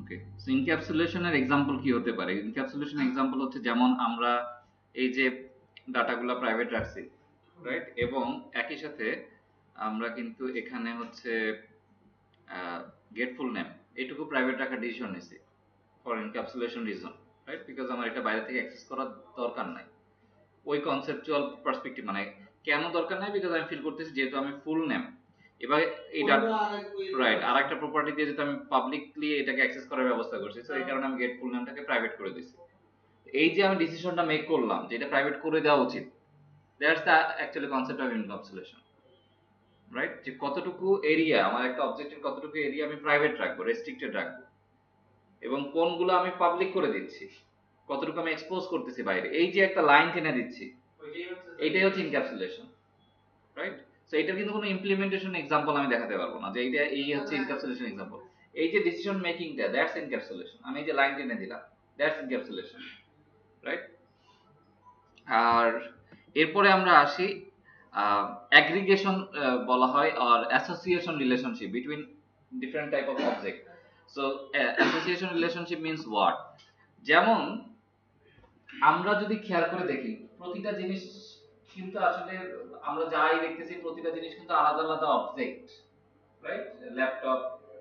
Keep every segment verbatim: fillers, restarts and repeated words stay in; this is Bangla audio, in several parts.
ওকে, সো ইনক্যাপসুলেশনের এক্সাম্পল কি হতে পারে? ইনক্যাপসুলেশন এক্সাম্পল হচ্ছে যেমন আমরা এই যে ডাটাগুলো প্রাইভেট রাখছি, রাইট, এবং একই সাথে আমরা কিন্তু এখানে হচ্ছে গেট ফুল নেম এইটুকু প্রাইভেট রাখার ডিসিশন নিছি for encapsulation reason, right, because আমার এটা বাইরে থেকে অ্যাক্সেস করার দরকার নাই। ওই কনসেপচুয়াল পার্সপেক্টিভ মানে কেন দরকার নাই, বিকজ আমি ফিল করতেছি যেহেতু আমি ফুল নেম, এবার এটা রাইট আর একটা প্রপার্টি দিয়ে যেহেতু আমি পাবলিকলি এটাকে অ্যাক্সেস করার ব্যবস্থা করছি, তো এই কারণে আমি গেট ফুল নেমটাকে প্রাইভেট করে দিয়েছি। এই যে আমি ডিসিশনটা মেক করলাম যে এটা প্রাইভেট করে দেওয়া উচিত, that's the actually concept of encapsulation, right, যে কতটুকু এরিয়া আমার একটা অবজেক্টের কতটুকু এরিয়া আমি প্রাইভেট রাখবো, রেস্ট্রিক্টেড রাখবো, এবং কোনগুলো আমি পাবলিক করে দিচ্ছি, কতটুকু আমি এক্সপোজ করতেছি বাইরে, এই যে একটা লাইন টেনে দিচ্ছি, এইটাই হচ্ছে এনক্যাপসুলেশন, রাইট। সো এটার কিন্তু কোনো ইমপ্লিমেন্টেশন এক্সাম্পল আমি দেখাতে পারবো না যে এইটা এই হচ্ছে এনক্যাপসুলেশন এক্সাম্পল। এই যে ডিসিশন মেকিংটা, দ্যাটস এনক্যাপসুলেশন। আমি এই যে লাইন টেনে দিলাম, দ্যাটস এনক্যাপসুলেশন, রাইট। আর এরপরে আমরা আসি অ্যাগ্রিগেশন বলা হয় আর association relationship between different type of object. So association relationship means what? যেমন আমরা যদি খেয়াল করে দেখি প্রতিটা জিনিস কিন্তু আসলে আমরা যাই দেখতেছি প্রতিটা জিনিস কিন্তু আলাদা আলাদা object, right, laptop,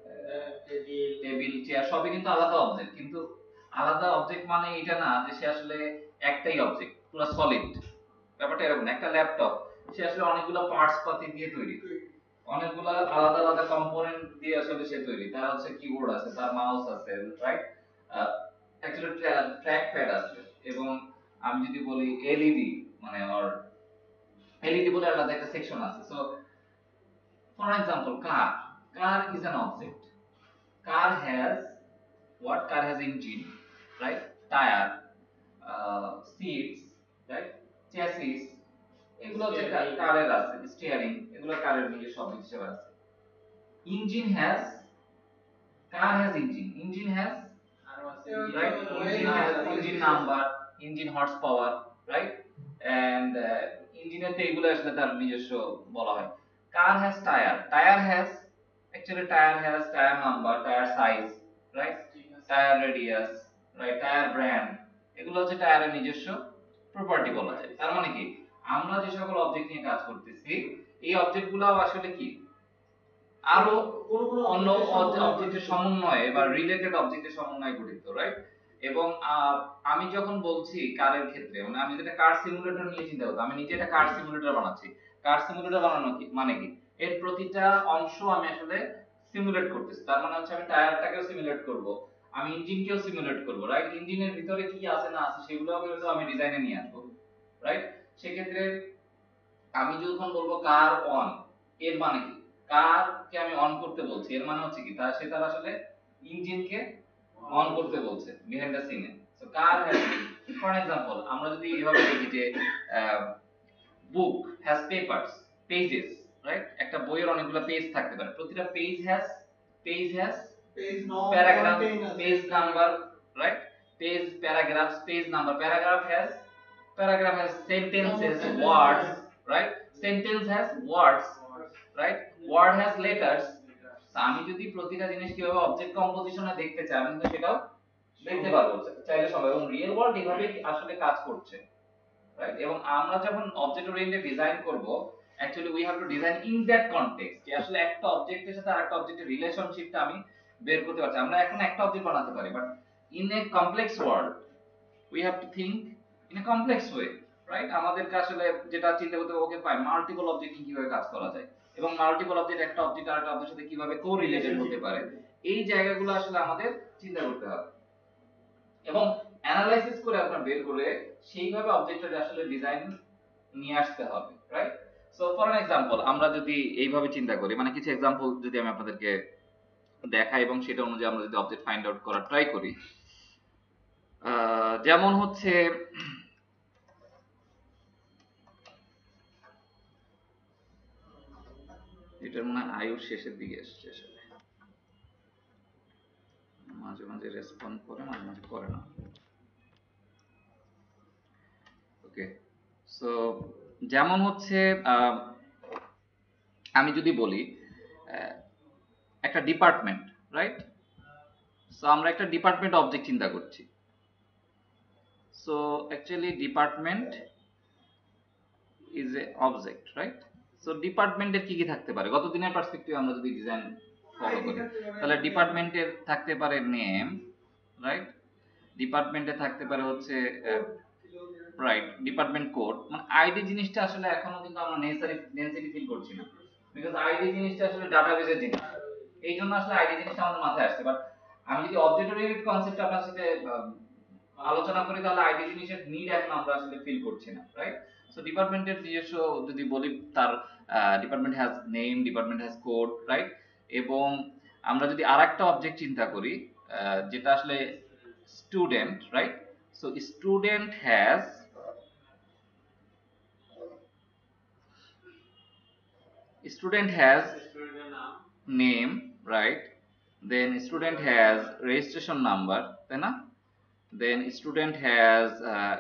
table, chair সবই কিন্তু আলাদা অবজেক্ট, কিন্তু আলাদা অবজেক্ট মানে এটা না যে সে আসলে একটাই অবজেক্ট পুরো সলিড, ব্যাপারটা এরকম। একটা ল্যাপটপ সে আসলে অনেকগুলো পার্টস পাতি দিয়ে তৈরি, অনেকগুলো আলাদা আলাদা কম্পোনেন্ট দিয়ে আসলে সে তৈরি। তার হচ্ছে কিবোর্ড আছে, তার মাউস আছে, রাইট, অ্যাকচুয়ালি ট্র্যাক প্যাড আছে, এবং আমি যদি বলি এলইডি মানে অর এলইডি বলে আলাদা একটা সেকশন আছে। So for example car, car is an object. car has what? Car has engine, right, tire, uh, seats, right, chassis, এগুলো হচ্ছে কারের আছে, স্টিয়ারিং, এগুলো কারের নিজস্ব শব্দ হিসেবে আছে। Engine has, car has engine, engine has, right, engine has engine number, engine horsepower, right, and uh, engine এর এগুলো আসলে তার নিজস্ব বলা হয়। car has tire, tire has, actually tire has tire number, tire size, right, tire radius, right, tire brand, এগুলো হচ্ছে টায়ারের নিজস্ব প্রপার্টি বলা যায়। তার মানে কি আমরা যে সকল অবজেক্ট নিয়ে কাজ করতেছি এই অবজেক্ট গুলো আসলে কি আরো অন্য অবজেক্টের সমন্বয়ে বা রিলেটেড অবজেক্টের সমন্বয়ে গঠিত, রাইট। এবং আমি যখন বলছি কারের ক্ষেত্রে মানে আমি যেটা কার সিমুলেটর নিয়ে চিন্তা করতে, আমি নিজে একটা কার সিমুলেটর বানাচ্ছি। কার সিমুলেটর বানানো কি মানে কি এর প্রতিটা অংশ আমি আসলে সিমুলেট করতেছি। তার মানে হচ্ছে আমি টায়ারটাকেও সিমুলেট করব, আমি ইঞ্জিনকেও সিমুলেট করব, রাইট। ইঞ্জিনের ভিতরে কি আছে না আছে সেগুলোও কিন্তু আমি ডিজাইনে নিয়ে আসবো, রাইট। সেক্ষেত্রে আমি যখন বলবো কার অন, এর মানে কি কার কে আমি অন করতে বলছি, এর মানে হচ্ছে কি তার সে তার আসলে ইঞ্জিনকে অন করতে বলছে বিহাইন্ড দ্য সিনে। So car has, for example আমরা যদি এইভাবে দেখি যে book has papers, pages, right. একটা বইয়ের অনেকগুলো পেজ থাকতে পারে, প্রতিটা page has, page has paragraph, page number, right, page paragraphs, page number, paragraph has, paragraph has sentences, words, right, sentence has words, right, word has letters। আমি যদি প্রতিটা জিনিস কিভাবে অবজেক্ট কম্পোজিশনে দেখতে চাই আমি কিন্তু সেটাও দেখতে পারবো চাইলে সবাই, এবং রিয়েল ওয়ার্ল্ড এইভাবে আসলে কাজ করছে, রাইট। এবং আমরা যখন অবজেক্ট ওরিয়েন্টেড ডিজাইন করব actually we have to design in that context, যে আসলে একটা অবজেক্টের সাথে আরেকটা অবজেক্টের রিলেশনশিপটা আমি বের করতে পারছি। আমরা এখন একটা অবজেক্ট বানাতে পারি, but in a complex world we have to think in a complex way, right. আমাদেরকে আসলে যেটা চিন্তা করতে হবে, ওকে ফাইন মাল্টিপল অবজেক্ট কিভাবে কাজ করা যায়, এবং মাল্টিপল অবজেক্ট একটা অবজেক্ট আরেকটা অবজেক্টের সাথে কিভাবে কো রিলেটেড হতে পারে, এই জায়গাগুলো আসলে আমাদের চিন্তা করতে হবে এবং অ্যানালাইসিস করে আপনার বের করে সেইভাবে অবজেক্টের আসলে ডিজাইন নিয়ে আসতে হবে, right. So for an example আমরা যদি এইভাবে চিন্তা করি, মানে কিছু এক্সাম্পল যদি আমি আপনাদেরকে দেখাই এবং সেটা অনুযায়ী আমরা যদি অবজেক্ট ফাইন্ড আউট করার ট্রাই করি, যেমন হচ্ছে এটার মনে হয় আয়ুর শেষের দিকে এসছে, আসলে মাঝে মাঝে রেসপন্ড করে মাঝে মাঝে করে না। ওকে, সো যেমন হচ্ছে আমি যদি বলি একটা ডিপার্টমেন্ট, রাইট। সো সো আমরা একটা ডিপার্টমেন্ট অবজেক্ট চিন্তা করছি। So actually department is a object, right? So ডিপার্টমেন্টের কি কি থাকতে পারে, গত দিনের পার্সপেক্টিভে আমরা যদি ডিজাইন ফলো করি, তাহলে ডিপার্টমেন্টের থাকতে পারে নেম, রাইট? ডিপার্টমেন্টে থাকতে পারে হচ্ছে রাইট ডিপার্টমেন্ট কোড। মানে আইডি জিনিসটা আসলে এখনো কিন্তু আমরা নেসেসারি নেসেসারি ফিল করছি না, বিকজ আইডি জিনিসটা আসলে ডাটাবেসের জিনিস, এই জন্য আসলে আইডি জিনিসটা আমাদের মাথায় আসছে। বাট আমি যদি অবজেক্ট ওরিয়েন্টেড কনসেপ্ট আপনার সাথে আলোচনা করি, তাহলে আইডি জিনিসের নিড এখন আমরা আসলে ফিল করছি না, রাইট? সো ডিপার্টমেন্টের নিজস্ব যদি বলি, তার department has name, department has code, right? এবং আমরা যদি আরেকটা অবজেক্ট চিন্তা করি যেটা আসলে student, right? So student has student has name, right? Then student has registration number, তাই না? Then student has uh,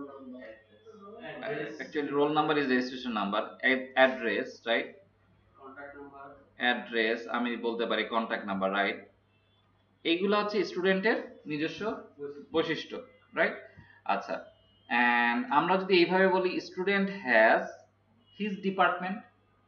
actually roll number is registration number, ad- address, right? Address আমি বলতে পারি contact number, right? এইগুলো হচ্ছে স্টুডেন্টের নিজস্ব বৈশিষ্ট্য, রাইট? আচ্ছা, and আমরা যদি এইভাবে বলি স্টুডেন্ট হ্যাজ হিজ ডিপার্টমেন্ট,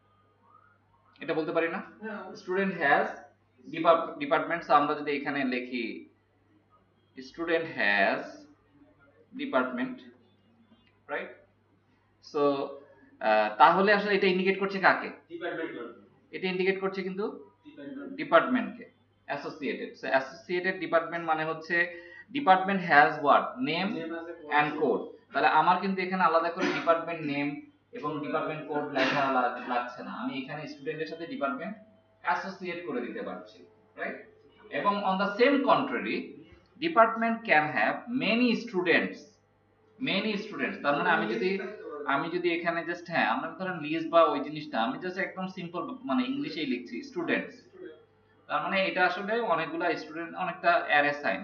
এটা বলতে পারি না? Student has department. আমরা যদি এখানে লিখি student has department, right? So তাহলে আসলে এটা ইন্ডিকেট করছে কাকে? এটা ইন্ডিকেট করছে কিন্তু ডিপার্টমেন্টকে, অ্যাসোসিয়েটেড। সো অ্যাসোসিয়েটেড ডিপার্টমেন্ট মানে হচ্ছে department has what? Name and code. তাহলে আমার কিন্তু এখানে আলাদা করে ডিপার্টমেন্ট নেম এবং ডিপার্টমেন্ট কোড লেখা লাগছে না, আমি এখানে স্টুডেন্টের সাথে ডিপার্টমেন্ট অ্যাসোসিয়েট করে দিতে পারছি, রাইট? এবং on the same contrary, department can have many students, many students. তার মানে আমি যদি আমি যদি এখানে জাস্ট, হ্যাঁ আমরা ধরেন লিস্ট বা ওই জিনিসটা আমি জাস্ট একদম সিম্পল মানে ইংলিশেই লিখছি স্টুডেন্টস, তার মানে এটা আসলে অনেকগুলা স্টুডেন্ট, অনেকটা অ্যারে সাইন,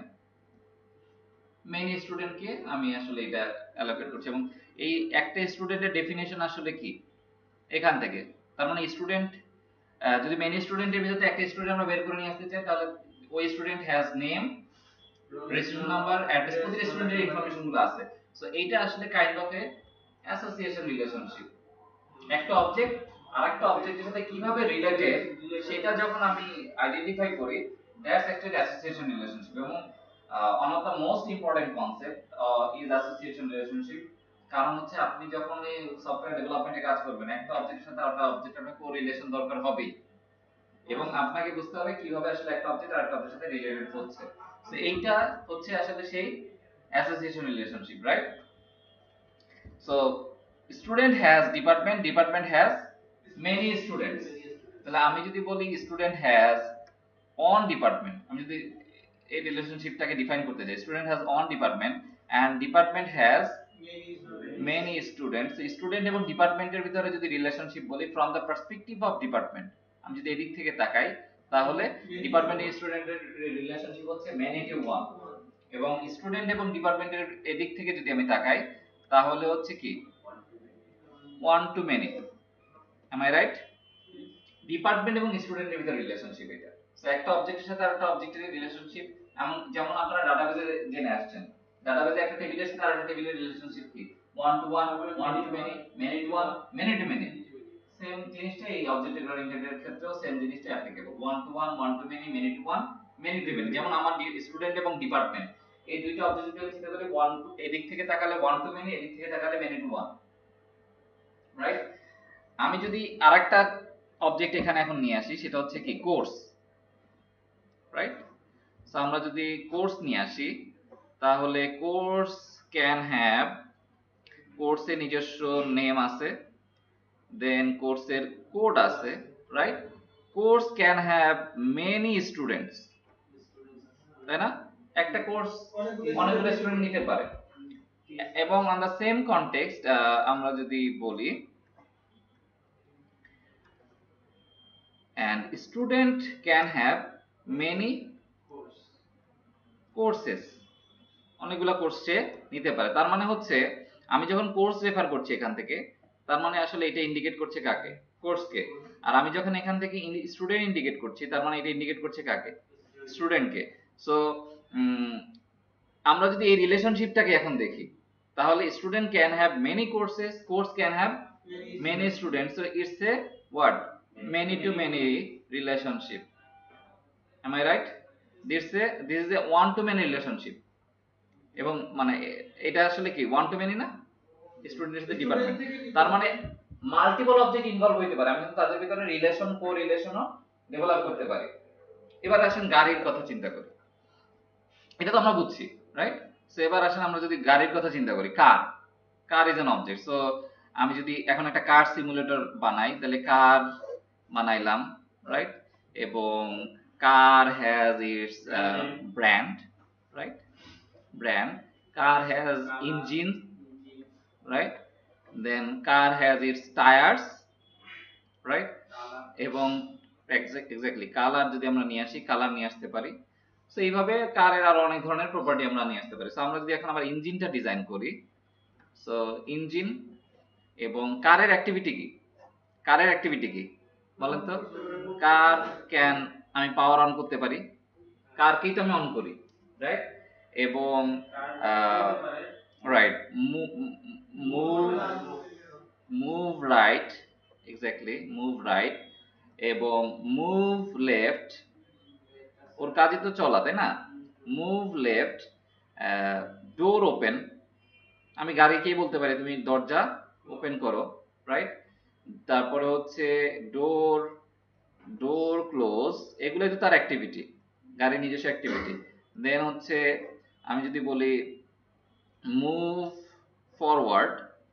মেইন স্টুডেন্টকে আমি আসলে এটা অ্যালোকেট করছি। এবং এই একটা স্টুডেন্টের ডেফিনেশন আসলে কি এখান থেকে, তার মানে স্টুডেন্ট যদি মেইন স্টুডেন্টের ভিতরে একটা স্টুডেন্ট আমরা বের করে নিয়ে আসতে চাই, তাহলে ওই student has name, registration number, address, প্রতিটা স্টুডেন্টের ইনফরমেশন গুলো আছে। সো এইটা আসলে kind of a association relationship. একটা অবজেক্ট আরেকটা অবজেক্টের সাথে কিভাবে রিলেটেড সেটা যখন আমি আইডেন্টিফাই করি, দ্যাটস অ্যাকচুয়ালি অ্যাসোসিয়েশন রিলেশনশিপ। এবং one of the most important concept is association relationship. কারণ হচ্ছে আপনি যখন এই সফটওয়্যার ডেভেলপমেন্টে কাজ করবেন, একটা অবজেক্টের সাথে আরেকটা অবজেক্টের আপনার কোরিলেশন দরকার হবেই, এবং আপনাকে বুঝতে হবে কিভাবে আসলে একটা অবজেক্ট আরেকটা অবজেক্টের সাথে রিলেটেড হচ্ছে। সো এইটা হচ্ছে আসলে সেই association relationship, right? So student has department, department has many students. তাহলে আমি যদি বলি স্টুডেন্ট হ্যাজ অন ডিপার্টমেন্ট, আমি যদি এই রিলেশনশিপটাকে ডিফাইন করতে চাই, student has on department and department has many students. Student এবং ডিপার্টমেন্টের ভিতরে যদি রিলেশনশিপ বলি from the perspective of department, আমি যদি এদিক থেকে তাকাই, তাহলে ডিপার্টমেন্ট এবং স্টুডেন্টের রিলেশনশিপ হচ্ছে মেনি টু ওয়ান, এবং স্টুডেন্ট এবং ডিপার্টমেন্টের এদিক থেকে যদি আমি তাকাই, তাহলে হচ্ছে কি one to many. Am I right? ডিপার্টমেন্ট এবং স্টুডেন্টের ভিতরে রিলেশনশিপ এটা। সো একটা অবজেক্টের সাথে আরেকটা অবজেক্টের রিলেশনশিপ, এমন যেমন আপনারা ডাটাবেসে জেনে আসছেন, ডাটাবেসে একটা টেবিলের সাথে আরেকটা টেবিলের রিলেশনশিপ কি one to one, one to many, many to one, many to many. Same জিনিসটা এই অবজেক্ট ওরিয়েন্টেডের ক্ষেত্রেও সেম জিনিসটা applicable, one to one, one to many, many to one, many to many. যেমন আমার স্টুডেন্ট এবং ডিপার্টমেন্ট এই দুইটা অবজেক্ট যদি চিন্তা করি, ওয়ান এদিক থেকে তাকালে ওয়ান টু মেনি, এদিক থেকে তাকালে মেনি টু ওয়ান, রাইট? আমি যদি আরেকটা অবজেক্ট এখানে এখন নিয়ে আসি, সেটা হচ্ছে কি কোর্স, রাইট? সো আমরা যদি কোর্স নিয়ে আসি, তাহলে কোর্স ক্যান হ্যাভ, কোর্সের নিজস্ব নেম আছে, দেন কোর্সের কোড আছে, right? Course can have many students, তাই না? একটা কোর্স অনেকগুলো স্টুডেন্ট নিতে পারে। এবং অন দ্য সেম কনটেক্সট আমরা যদি বলি and student can have many courses, অনেকগুলো কোর্স সে নিতে পারে। তার মানে হচ্ছে আমি যখন কোর্স রেফার করছি এখান থেকে, তার মানে আসলে এটা ইন্ডিকেট করছে কাকে? কোর্সকে। আর আমি যখন এখান থেকে স্টুডেন্ট ইন্ডিকেট করছি, তার মানে এটা ইন্ডিকেট করছে কাকে? স্টুডেন্টকে। সো আমরা যদি এই রিলেশনশিপটাকে এখন দেখি, তাহলে student can have many courses, course can have many students, so it's a what many to many relationship. Am I right? This a this is a one to many relationship. এবং মানে এটা আসলে কি ওয়ান টু মেনি না, স্টুডেন্টের সাথে ডিপার্টমেন্ট, তার মানে মাল্টিপল অবজেক্ট ইনভলভ হইতে পারে, আমি কিন্তু তাদের ভিতরে রিলেশন কো রিলেশনও ডেভেলপ করতে পারি। এবার আসেন গাড়ির কথা চিন্তা করি, এটা তো আমরা বুঝছি রাইট। সো এবার আসেন আমরা যদি গাড়ির কথা চিন্তা করি, car car is an object. So আমি যদি এখন একটা কার সিমুলেটর বানাই, তাহলে কার বানাইলাম রাইট, এবং car has its brand right, brand, car has engine right, then car has its tires right, এবং এক্স্যাক্টলি কালার যদি আমরা নিয়ে আসি, কালার নিয়ে আসতে পারি। সো এইভাবে কারের আরো অনেক ধরনের প্রপার্টি আমরা নিয়ে আসতে পারি। সো আমরা যদি এখন আবার ইঞ্জিনটা ডিজাইন করি, সো ইঞ্জিন এবং কারের অ্যাক্টিভিটি কি, কারের অ্যাক্টিভিটি কি বলেন তো? কার ক্যান, আমি পাওয়ার অন করতে পারি, কারকেই তো আমি অন করি রাইট, এবং right move move right, exactly move right, এবং মুভ লেফট, ওর কাজই তো চলা তাই না, মুভ লেফট, ডোর ওপেন, আমি গাড়িকেই বলতে পারি তুমি দরজা ওপেন করো রাইট, তারপরে হচ্ছে ডোর ডোর ক্লোজ, এগুলোই তো তার অ্যাক্টিভিটি, গাড়ির নিজস্ব অ্যাক্টিভিটি। দেন হচ্ছে আমি যদি বলি মুভ ফরওয়ার্ড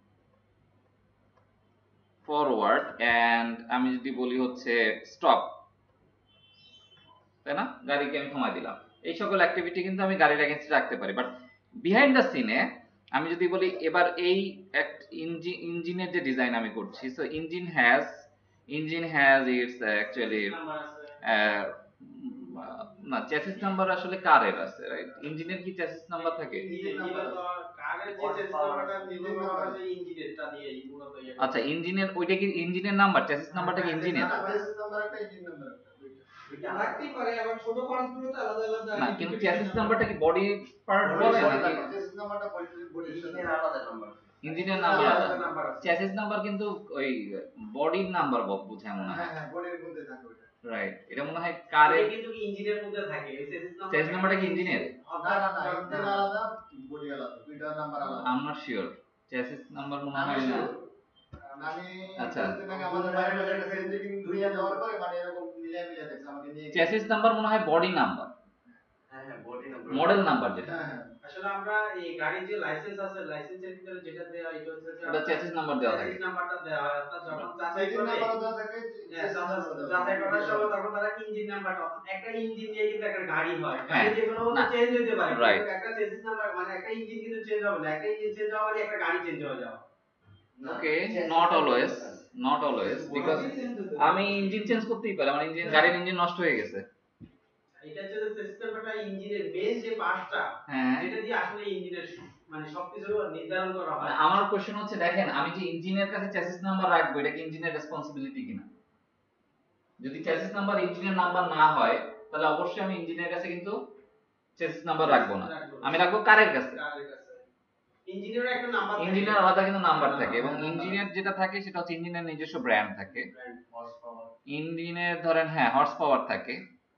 ফরওয়ার্ড অ্যান্ড আমি যদি বলি হচ্ছে স্টপ, তাই না, গাড়িকে আমি থামাই দিলাম। এই সকল অ্যাক্টিভিটি কিন্তু আমি গাড়ির এগেইনস্টে রাখতে পারি। বাট বিহাইন্ড দ্য সিনে আমি যদি বলি এবার এই ইঞ্জিনের যে ডিজাইন আমি করছি, so engine has engine has its actually না, চেসিস নাম্বার আসলে কারের আছে রাইট, ইঞ্জিনের কি চেসিস নাম্বার থাকে? আচ্ছা ইঞ্জিনের ওইটা কি ইঞ্জিনের নাম্বার, চেসিস নাম্বারটা কি ইঞ্জিনের? না কিন্তু চেসিস নাম্বারটা কি বডি পার্ট বলে নাকি? ইঞ্জিনের নাম্বার আলাদা, চেসিস নাম্বার কিন্তু ওই বডির নাম্বার বোঝায় মনে হয়। হ্যাঁ হ্যাঁ বডির মধ্যে থাকে ওটা রাইট, এটা মনে হয় কারে কিন্তু কি ইঞ্জিনের মধ্যে থাকে, এই চেসিস নাম্বার, চেসিস নাম্বারটা কি ইঞ্জিনের? না না না ইঞ্জিন আলাদা বডি আলাদা, দুইটা নাম্বার আলাদা। I am not sure, chassis number মনে হয় না আমি। আচ্ছা আমাদের বাইরে একটা সেন্টিং দুইটা যাওয়ার পরে মানে এরকম মিলাই মিলাই দেখছ আমাকে নিয়ে, চেসিস নাম্বার মনে হয় বডি নাম্বার, হ্যাঁ হ্যাঁ বডি নাম্বার, মডেল নাম্বার যেটা। হ্যাঁ হ্যাঁ আসলে আমরা এই গাড়ির যে লাইসেন্স আছে, লাইসেন্সের ভিতরে যেটা দেয়া এটা হচ্ছে যে ওটা চেসিস নাম্বার দেওয়া থাকে, চেসিস নাম্বারটা দেওয়া হয়, অর্থাৎ যখন যাচাই করে নাম্বার দেওয়া থাকে, যাচাই করার সময় তখন তারা ইঞ্জিন নাম্বারটা, একটা ইঞ্জিন নিয়ে কিন্তু একটা গাড়ি হয়, গাড়ি যে কোনো মতে চেঞ্জ হতে পারে, কিন্তু একটা চেসিস নাম্বার মানে একটা ইঞ্জিন কিন্তু চেঞ্জ হবে না, একটা ইঞ্জিন চেঞ্জ হওয়া মানে একটা গাড়ি চেঞ্জ হয়ে যাওয়া। Okay not always, not always, because আমি ইঞ্জিন চেঞ্জ করতেই পারি, আমার ইঞ্জিন গাড়ির ইঞ্জিন নষ্ট হয়ে গেছে, এটা হচ্ছে চেসিস নাম্বারটা ইঞ্জিনের মেইন যে পার্টটা যেটা দিয়ে আসলে ইঞ্জিনের মানে সবকিছু নির্ধারণ করা হয়। আমার কোশ্চেন হচ্ছে দেখেন আমি যে ইঞ্জিনের কাছে চেসিস নাম্বার রাখবো, এটা কি ইঞ্জিনের রেসপন্সিবিলিটি কিনা? যদি চেসিস নাম্বার ইঞ্জিনের নাম্বার না হয় তাহলে অবশ্যই আমি ইঞ্জিনের কাছে কিন্তু চেসিস নাম্বার রাখবো না, আমি রাখবো কারের কাছে। ইঞ্জিনের একটা নাম্বার থাকে, ইঞ্জিনের আলাদা কিন্তু নাম্বার থাকে, এবং ইঞ্জিনের যেটা থাকে সেটা হচ্ছে ইঞ্জিনের নিজস্ব ব্র্যান্ড থাকে, ইঞ্জিনের ধরেন হ্যাঁ হর্স পাওয়ার থাকে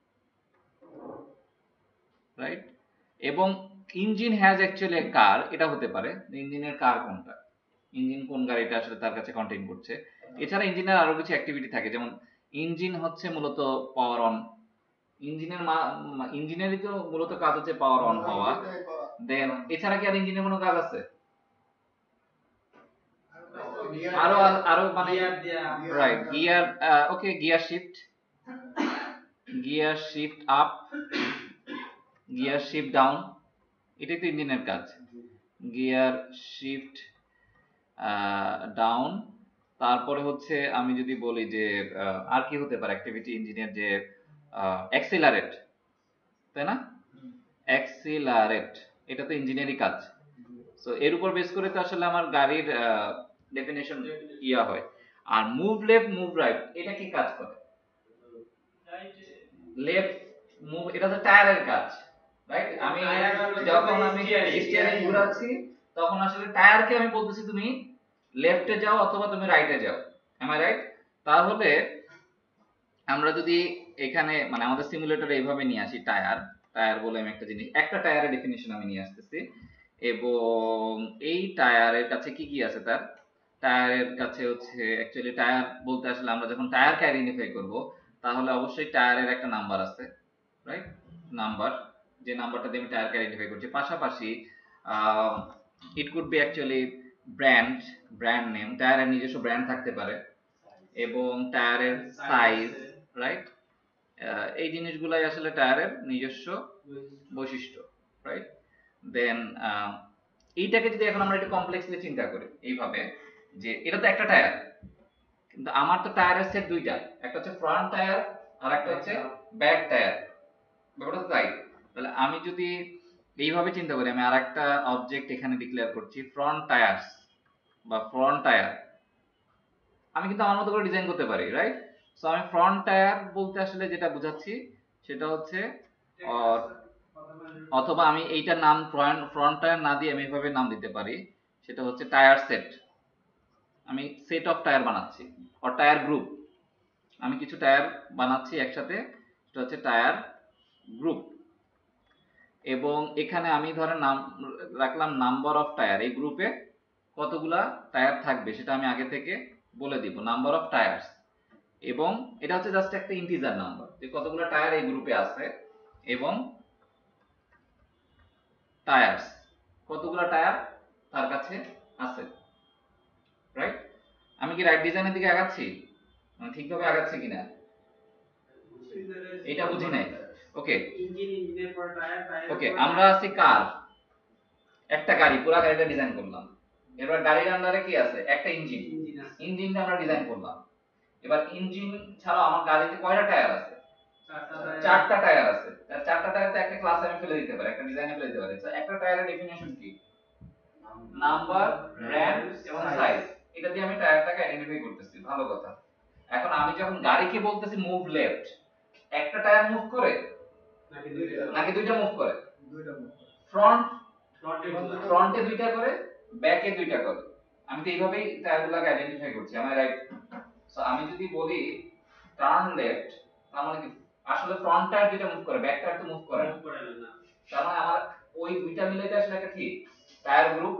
রাইট, এবং engine has actually a car, এটা হতে পারে ইঞ্জিনের কার কোনটা, ইঞ্জিন কোন গাড়িটা আসলে তার কাছে কন্টেইন করছে। এছাড়া ইঞ্জিনের আরো কিছু অ্যাক্টিভিটি থাকে, যেমন ইঞ্জিন হচ্ছে মূলত পাওয়ার অন, ইঞ্জিনের ইঞ্জিনেরই তো মূলত কাজ হচ্ছে পাওয়ার অন হওয়া। দেন এছাড়া কি আর ইঞ্জিনের কোনো কাজ আছে? আরো আরো মানে right gear, okay gear shift, gear shift up, gear shift down, এটাই তো ইঞ্জিনের কাজ, গিয়ার শিফট ডাউন। তারপরে হচ্ছে আমি যদি বলি যে আর কি হতে পারে অ্যাক্টিভিটি ইঞ্জিনের, যে অ্যাক্সিলারেট, তাই না, অ্যাক্সিলারেট এটা তো ইঞ্জিনিয়ারি কাজ। সো এর উপর বেস করে তো আসলে আমার গাড়ির ডেফিনেশন ইয়া হয়। আর মুভ লেফট মুভ রাইট এটা কি কাজ করে? লেফট মুভ এটা তো টায়ারের কাজ, রাইট? আমি যখন আমি স্টিয়ারিং ঘোরাচ্ছি তখন আসলে টায়ারকে আমি বলতেছি তুমি লেফটে যাও অথবা তুমি রাইটে যাও, এম আই রাইট? তাহলে আমরা যদি এখানে মানে আমাদের সিমুলেটরে এইভাবে নিয়ে আসি টায়ার, টায়ার বলে আমি একটা জিনিস, একটা টায়ারের ডেফিনিশন আমি নিয়ে আসতেছি, এবং এই টায়ারের কাছে কি কি আছে, তার টায়ারের কাছে হচ্ছে অ্যাকচুয়ালি টায়ার বলতে আসলে আমরা যখন টায়ারকে আইডেন্টিফাই করব তাহলে অবশ্যই টায়ারের একটা নাম্বার আছে, রাইট? নাম্বার, যে নাম্বারটা দিয়ে আমি টায়ারকে আইডেন্টিফাই করছি, পাশাপাশি it could be actually brand, brand name, টায়ারের নিজস্ব ব্র্যান্ড থাকতে পারে, এবং টায়ারের সাইজ, রাইট? এই জিনিসগুলাই আসলে টায়ারের নিজস্ব বৈশিষ্ট্য, রাইট? দেন এইটাকে যদি এখন আমরা একটু কমপ্লেক্সলি চিন্তা করি এইভাবে, যে এটা তো একটা টায়ার, কিন্তু আমার তো টায়ারের সেট দুইটা, একটা হচ্ছে ফ্রন্ট টায়ার আর একটা হচ্ছে ব্যাক টায়ার, ব্যাপারটা তো তাই। তাহলে আমি যদি এইভাবে চিন্তা করি, আমি আর একটা অবজেক্ট এখানে ডিক্লেয়ার করছি ফ্রন্ট টায়ার্স বা ফ্রন্ট টায়ার, আমি কিন্তু আমার মতো করে ডিজাইন করতে পারি, রাইট? সো আমি ফ্রন্ট টায়ার বলতে আসলে যেটা বুঝাচ্ছি সেটা হচ্ছে, অথবা আমি এইটার নাম ফ্রন্ট ফ্রন্ট টায়ার না দিয়ে আমি এভাবে নাম দিতে পারি, সেটা হচ্ছে টায়ার সেট, আমি সেট অফ টায়ার বানাচ্ছি, অর টায়ার গ্রুপ, আমি কিছু টায়ার বানাচ্ছি একসাথে, সেটা হচ্ছে টায়ার গ্রুপ। এবং এখানে আমি ধরেন নাম রাখলাম নাম্বার অফ টায়ার, এই গ্রুপে কতগুলা টায়ার থাকবে সেটা আমি আগে থেকে বলে দিব, নাম্বার অফ টায়ার্স। এবং এটা হচ্ছে জাস্ট একটা ইন্টিজার নাম্বার, যে কতগুলো টায়ার এই গ্রুপে আছে, এবং টায়ার্স, কতগুলো টায়ার তার কাছে আছে, রাইট? আমি কি রাইট ডিজাইনের দিকে আগাচ্ছি, মানে ঠিকভাবে আগাচ্ছি কিনা এটা বুঝি নাই। ওকে ওকে, আমরা আছি কার, একটা গাড়ি, পুরো গাড়িটা ডিজাইন করলাম, এবার গাড়ির আন্ডারে কি আছে, একটা ইঞ্জিন, ইঞ্জিনটা আমরা ডিজাইন করলাম। এবার ইঞ্জিন ছাড়াও আমার গাড়িতে কয়টা টায়ার আছে, চারটা টায়ার আছে, তার চারটা টায়ারতে একটা ক্লাসে আমি ফেলে দিতে পারি, একটা ডিজাইনে ফেলে দিতে পারি। তো একটা টায়ারের ডেফিনিশন কি, নাম্বার, ব্র্যান্ড এবং সাইজ, এটা দিয়ে আমি টায়ারটাকে আইডেন্টিফাই করতেছি, ভালো কথা। এখন আমি যখন গাড়িকে বলতেছি মুভ লেফট, একটা টায়ার মুভ করে নাকি দুইটা মুভ করে, ফ্রন্ট ফ্রন্টে দুইটা করে, ব্যাকে দুইটা করে, আমি তো এইভাবেই টায়ারগুলোকে আইডেন্টিফাই করছি, আমার রাইট? সো আমি যদি বলি টার্ন লেফট, তার মানে কি, আসলে ফ্রন্ট টায়ার দুইটা মুভ করে, ব্যাক টায়ার তো মুভ করে না, তার মানে আমার ওই দুইটা মিলাইতে আসলে একটা কি টায়ার গ্রুপ,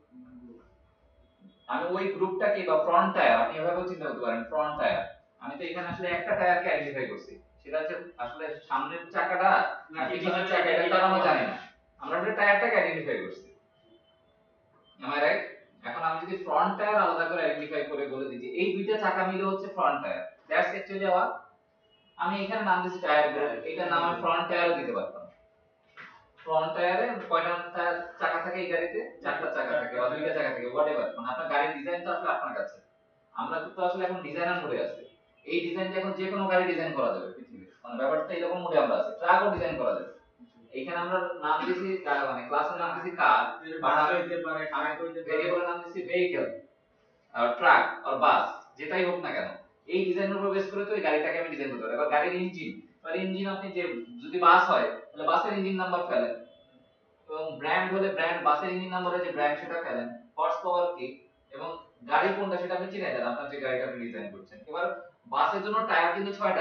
আমি ওই গ্রুপটাকে বা ফ্রন্ট টায়ার, আপনি এভাবেও চিন্তা করতে পারেন ফ্রন্ট টায়ার, আমি তো এখানে আসলে একটা টায়ারকে আইডেন্টিফাই করছি, সেটা হচ্ছে আসলে সামনের চাকাটা নাকি পিছনের চাকা এটা তো আমরা জানি না, আমরা একটা টায়ারটাকে আইডেন্টিফাই করছি, এম আই রাইট? এখন আমি যদি ফ্রন্ট টায়ার আলাদা করে আইডেন্টিফাই করে বলে দিই যে এই দুইটা চাকা মিলে হচ্ছে front tyre, that's actually our, আমি এখানে নাম দিচ্ছি টায়ার গ্রুপ, এটার নাম আমি ফ্রন্ট টায়ারও দিতে পারতাম। ফ্রন্ট টায়ারে কয়টা চাকা থাকে এই গাড়িতে, চারটা চাকা থাকে বা দুইটা চাকা থাকে, হোয়াটএভার, মানে আপনার গাড়ির ডিজাইন তো আসলে আপনার কাছে, আমরা তো আসলে এখন ডিজাইনার মোডে আছি, এই ডিজাইনটা এখন যে কোনো গাড়ি ডিজাইন করা যাবে পৃথিবীতে, মানে ব্যাপারটা এরকম মোডে আমরা আছি, ট্রাকও ডিজাইন করা যাবে। এখানে আমরা নাম দিয়েছি মানে ক্লাসের নাম দিয়েছি কার, বাস হইতে পারে, ট্রাক হইতে পারে, ভেরিয়েবলের নাম দিয়েছি ভেহিকল আর ট্রাক আর বাস, যেটাই হোক না কেন, এই ডিজাইনের উপর বেস করে তো এই গাড়িটাকে আমি ডিজাইন করতে পারি। এবার গাড়ির ইঞ্জিন, আর ইঞ্জিন আপনি যে যদি বাস হয় তাহলে বাসের ইঞ্জিন নাম্বার ফেলেন, এবং ব্র্যান্ড হলে ব্র্যান্ড, বাসের ইঞ্জিন নাম্বারে যে ব্র্যান্ড সেটা ফেলেন, হর্স পাওয়ার কি, এবং গাড়ি কোনটা সেটা আপনি চিনে দেন, আপনার যে গাড়িটা আপনি ডিজাইন করছেন। এবার বাসের জন্য টায়ার কিন্তু ছয়টা,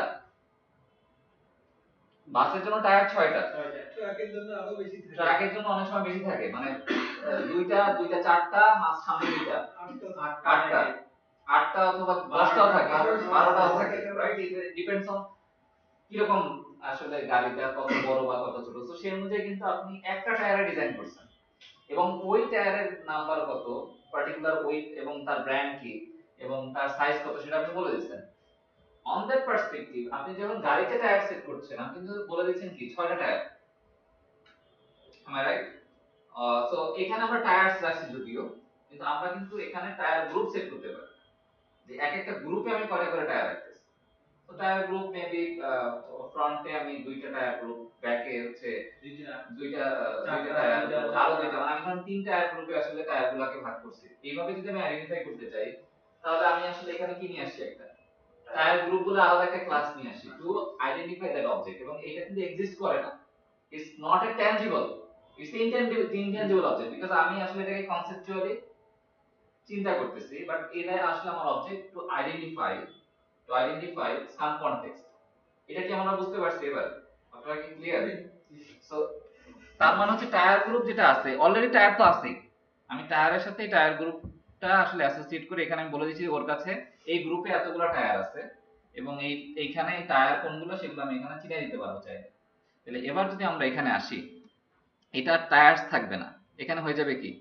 বাসের জন্য টায়ার ছয়টা, ট্রাকের জন্য আরো বেশি থাকে, ট্রাকের জন্য অনেক সময় বেশি থাকে, মানে দুইটা দুইটা চারটা, মাঝ সামনে দুইটা, আটটা, আটটা অথবা দশটাও থাকে, বারোটাও থাকে, রাইট? ডিপেন্ডস অন কিরকম আসলে গাড়িটা কত বড় বা কত ছোট, তো সেই অনুযায়ী কিন্তু আপনি একটা টায়ারে ডিজাইন করছেন, এবং ওই টায়ারের নাম্বার কত, পার্টিকুলার ওয়েট এবং তার ব্র্যান্ড কি এবং তার সাইজ কত সেটা আপনি বলে দিচ্ছেন। অন দ্যাট পার্সপেক্টিভ আপনি যখন গাড়িতে টায়ার সেট করছেন, আপনি কিন্তু বলে দিচ্ছেন কি ছয়টা tyre, am I right? So এখানে আমরা টায়ারস রাখছি যদিও, কিন্তু আমরা কিন্তু এখানে টায়ার গ্রুপ সেট করতে পারি, যে এক একটা গ্রুপে আমি কয়টা করে টায়ার রাখতেছি। তো টায়ার গ্রুপ মেবি ফ্রন্টে আমি দুইটা টায়ার গ্রুপ, ব্যাকে হচ্ছে দুইটা দুইটা দুইটা টায়ার গ্রুপ, আরো দুইটা, মানে আমি ধরুন তিন টায়ার গ্রুপে আসলে টায়ারগুলোকে ভাগ করছি। এইভাবে যদি আমি আইডেন্টিফাই করতে চাই তাহলে আমি আসলে এখানে কি নিয়ে আসছি, একটা টায়ার গ্রুপগুলো আলাদা একটা ক্লাস নিয়ে আসি টু আইডেন্টিফাই দ্যাট অবজেক্ট, এবং এটা কিন্তু এক্সিস্ট করে না, it's not a tangible, it's an intangible intangible object, because আমি আসলে এটাকে conceptually চিন্তা করতেছি, বাট এটা আসলে আমার object to identify to identify some context. এটা কি আমরা বুঝতে পারছি এবার? আপনারা কি ক্লিয়ার? সো তার মানে হচ্ছে টায়ার গ্রুপ যেটা আছে, অলরেডি টায়ার তো আছে, আমি টায়ারের সাথে টায়ার গ্রুপটা আসলে অ্যাসোসিয়েট করে এখানে আমি বলে দিচ্ছি ওর কাছে এই গ্রুপে এতগুলো টায়ার আছে, এবং এই এইখানে টায়ার কোনগুলো সেগুলো আমি এখানে চিনে দিতে পারবো চাইলে। তাহলে এবার যদি আমরা এখানে আসি, এটা টায়ার্স থাকবে না, এখানে হয়ে যাবে কি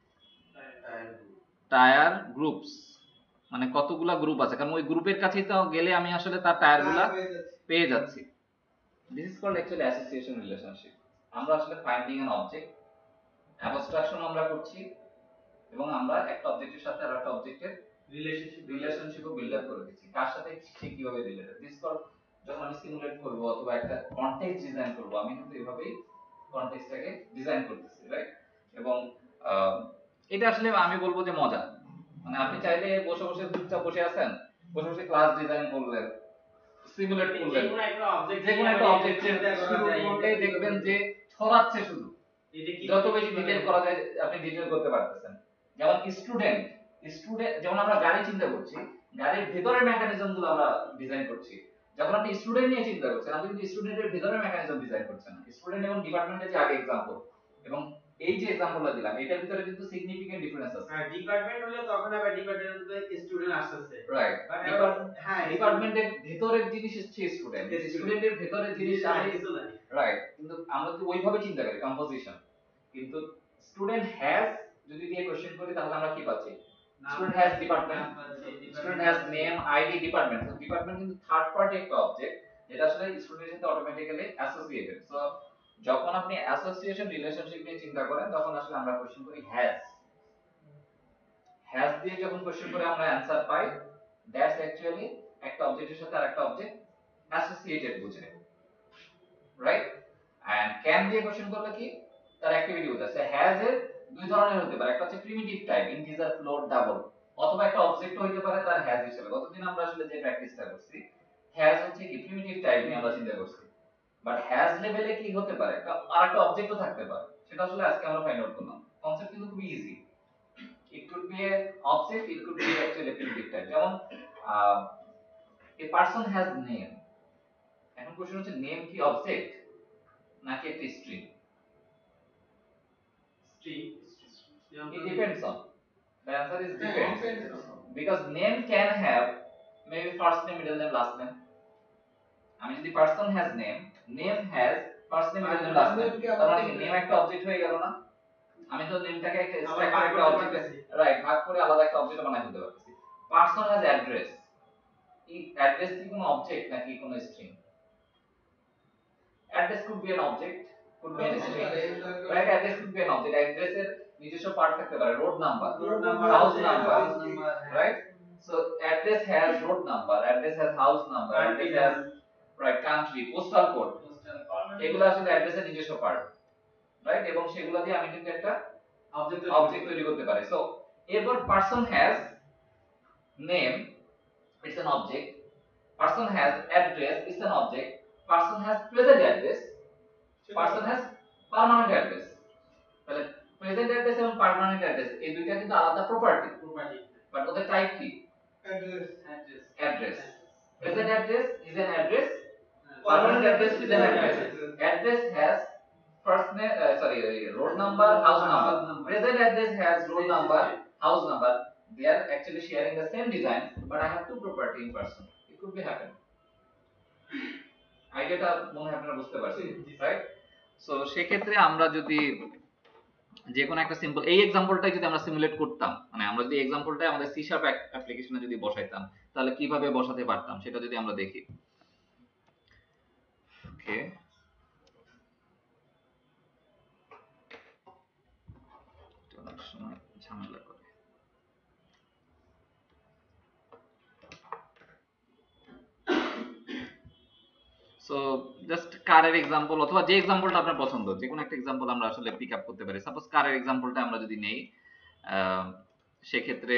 টায়ার গ্রুপস, মানে কতগুলা গ্রুপ আছে, কারণ ওই গ্রুপের কাছেই তো গেলে আমি আসলে তার টায়ারগুলা পেয়ে যাচ্ছি। This is called actually association relationship. আমরা আসলে ফাইন্ডিং অ্যান অবজেক্ট অ্যাবস্ট্রাকশন আমরা করছি, এবং আমরা একটা অবজেক্টের সাথে আর একটা অবজেক্টের রিলেশনশিপ রিলেশনশিপও বিল্ড আপ করে দিচ্ছি, কার সাথে সে কিভাবে রিলেটেড। দিস কল যখন আমি সিমুলেট করব অথবা একটা কনটেক্সট ডিজাইন করব, আমি কিন্তু এভাবেই কনটেক্সটটাকে ডিজাইন করতেছি, রাইট? এবং এটা আসলে আমি বলবো যে মজা, মানে আপনি চাইলে বসে বসে চুপচাপ বসে আছেন, বসে বসে ক্লাস ডিজাইন করলেন, সিমুলেট করলেন, যেকোনো একটা অবজেক্ট যেকোনো একটা অবজেক্টের শুরু করলেই দেখবেন যে ছড়াচ্ছে শুধু, যত বেশি ডিটেইল করা যায় আপনি ডিটেইল করতে পারতেছেন। যেমন স্টুডেন্ট স্টুডেন্ট যেমন আমরা গাড়ি চিন্তা করছি, গাড়ির ভেতরের মেকানিজম গুলো আমরা ডিজাইন করছি। যখন আপনি স্টুডেন্ট নিয়ে চিন্তা করছেন, আপনি কিন্তু স্টুডেন্টের ভেতরের মেকানিজম ডিজাইন করছেন। স্টুডেন্ট এবং ডিপার্টমেন্টের যে আগে এক্সাম্পল এবং এই যে এক্সাম্পলটা দিলাম, এটার ভিতরে কিন্তু সিগনিফিকেন্ট ডিফারেন্স আছে। হ্যাঁ, ডিপার্টমেন্ট হলে তখন আবার ডিপার্টমেন্টের স্টুডেন্ট আসছে, রাইট? হ্যাঁ, ডিপার্টমেন্টের ভেতরের জিনিস হচ্ছে স্টুডেন্ট, স্টুডেন্টের ভেতরের জিনিস আমি কিছু না, রাইট? কিন্তু আমরা যদি ওইভাবে চিন্তা করি কম্পোজিশন, কিন্তু স্টুডেন্ট হ্যাজ যদি দিয়ে কোশ্চেন করি তাহলে আমরা কি পাচ্ছি? Student has department, student has name, ID, department. তো ডিপার্টমেন্ট কিন্তু থার্ড পার্টি একটা অবজেক্ট যেটা আসলে স্টুডেন্টের সাথে অটোমেটিক্যালি অ্যাসোসিয়েটেড। সো যখন আপনি অ্যাসোসিয়েশন রিলেশনশিপ নিয়ে চিন্তা করেন তখন আসলে আমরা কোশ্চেন করি হ্যাজ। হ্যাজ দিয়ে যখন কোশ্চেন করে আমরা অ্যানসার পাই, দ্যাটস অ্যাকচুয়ালি একটা অবজেক্টের সাথে আরেকটা অবজেক্ট অ্যাসোসিয়েটেড বোঝায়, রাইট? এন্ড ক্যান দিয়ে কোশ্চেন করলে কি তার অ্যাক্টিভিটি বোঝাচ্ছে। হ্যাজ এর দুই ধরনের হতে পারে, একটা হচ্ছে primitive type integer, float, double, অথবা একটা অবজেক্ট হইতে পারে তার হ্যাজ হিসেবে। গতদিন আমরা আসলে যে প্র্যাকটিসটা করছি, হ্যাজ হচ্ছে কি প্রিমিটিভ টাইপ নিয়ে আমরা চিন্তা করছি, বাট হ্যাজ লেভেলে কি হতে পারে একটা আরেকটা অবজেক্টও থাকতে পারে, সেটা আসলে আজকে আমরা ফাইন্ড আউট করলাম। কনসেপ্ট কিন্তু খুবই easy. It could B A object, it could be actually primitive type. যেমন এ পারসন হ্যাজ নেম। এখন কোশ্চেন হচ্ছে নেম কি অবজেক্ট নাকি একটা string? String. It depends on. The answer is depends. Because name can have maybe first name, middle name, last name. আমি যদি person has name, name has first name, middle name, last name, তার মানে কি name একটা অবজেক্ট হয়ে গেল না? আমি তো নেমটাকে একটা স্ট্যাক করে একটা অবজেক্ট, রাইট, ভাগ করে আলাদা একটা অবজেক্ট বানাই দিতে পারতেছি। person has address, এই অ্যাড্রেস কি কোনো অবজেক্ট নাকি কোনো string? Address could be an object, could be an string, right? Address could be an object. Address এর নিজস্ব পার্ট থাকতে পারে, road number, house number, right? So address has road number, address has house number, address has right country, postal code. এগুলো আসলে address এর নিজস্ব পার্ট, right? এবং সেগুলো দিয়ে আমি কিন্তু একটা অবজেক্ট অবজেক্ট তৈরি করতে পারি। So এরপর person has name, it's an object. Person has address, it's an object. Person has present address, person has permanent address. তাহলে প্রেজেন্ট অ্যাড্রেস এবং পার্মানেন্ট অ্যাড্রেস এই দুইটা কিন্তু আলাদা প্রপার্টি, প্রপার্টি, বাট ওদের টাইপ কি? Address, address, address. Present address is an address, permanent address is an address. Address has first name, sorry, road number, house number. Present address has road number, house number. They are actually sharing the same design, but I have two property in person. It could be happen. আইডিয়াটা মনে হয় আপনারা বুঝতে পারছেন, রাইট? সো সেই ক্ষেত্রে আমরা যদি যে কোনো একটা সিম্পল এই এক্সাম্পলটাই যদি আমরা সিমুলেট করতাম, মানে আমরা যদি এক্সাম্পলটাই আমাদের সি শার্প অ্যাপ্লিকেশনে যদি বসাইতাম তাহলে কিভাবে বসাতে পারতাম সেটা যদি আমরা দেখি। ওকে, অনেক সময় ঝামেলা করে। সো জাস্ট কারের এক্সাম্পল অথবা যে এক্সাম্পলটা আপনার পছন্দ, যে কোনো একটা এক্সাম্পল আমরা আসলে পিক আপ করতে পারি। সাপোজ কারের এক্সাম্পলটা আমরা যদি নেই, সেক্ষেত্রে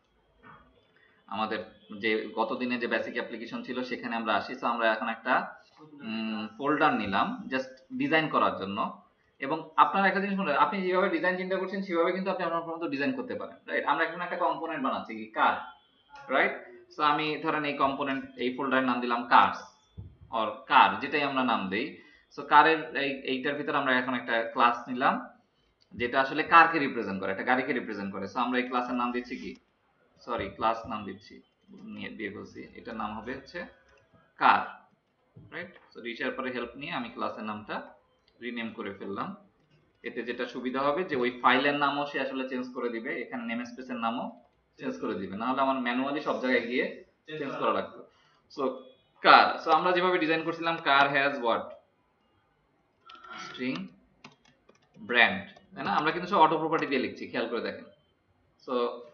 আমাদের যে গত দিনে যে বেসিক অ্যাপ্লিকেশন ছিল সেখানে আমরা আসি। তো আমরা এখন একটা ফোল্ডার নিলাম জাস্ট ডিজাইন করার জন্য। এবং আপনার একটা জিনিস মনে রাখবেন, আপনি যেভাবে ডিজাইন চিন্তা করছেন সেভাবে কিন্তু আপনি আপনার মতো ডিজাইন করতে পারেন, রাইট? আমরা এখন একটা কম্পোনেন্ট বানাচ্ছি কি কার, রাইট? সো আমি ধরেন এই কম্পোনেন্ট এই ফোল্ডারের নাম দিলাম কার্স অর কার, যেটাই আমরা নাম দেই। সো কারের এই এইটার ভিতর আমরা এখন একটা ক্লাস নিলাম যেটা আসলে কারকে রিপ্রেজেন্ট করে, একটা গাড়িকে রিপ্রেজেন্ট করে। সো আমরা এই ক্লাসের নাম দিচ্ছি কি, সরি ক্লাস নাম দিচ্ছি নিয়ে দিয়ে বলছি, এটার নাম হবে হচ্ছে কার, রাইট? সো রিচার পরে হেল্প নিয়ে আমি ক্লাসের নামটা রিনেম করে ফেললাম। এতে যেটা সুবিধা হবে যে ওই ফাইলের নামও সে আসলে চেঞ্জ করে দিবে, এখানে নেম স্পেসের নামও চেঞ্জ করে দিবে, না হলে আমার ম্যানুয়ালি সব জায়গায় গিয়ে চেঞ্জ করা লাগতো। সো কার, সো আমরা যেভাবে ডিজাইন করছিলাম car has what string brand, তাই না? আমরা কিন্তু সব অটো প্রপার্টি দিয়ে লিখছি, খেয়াল করে দেখেন। সো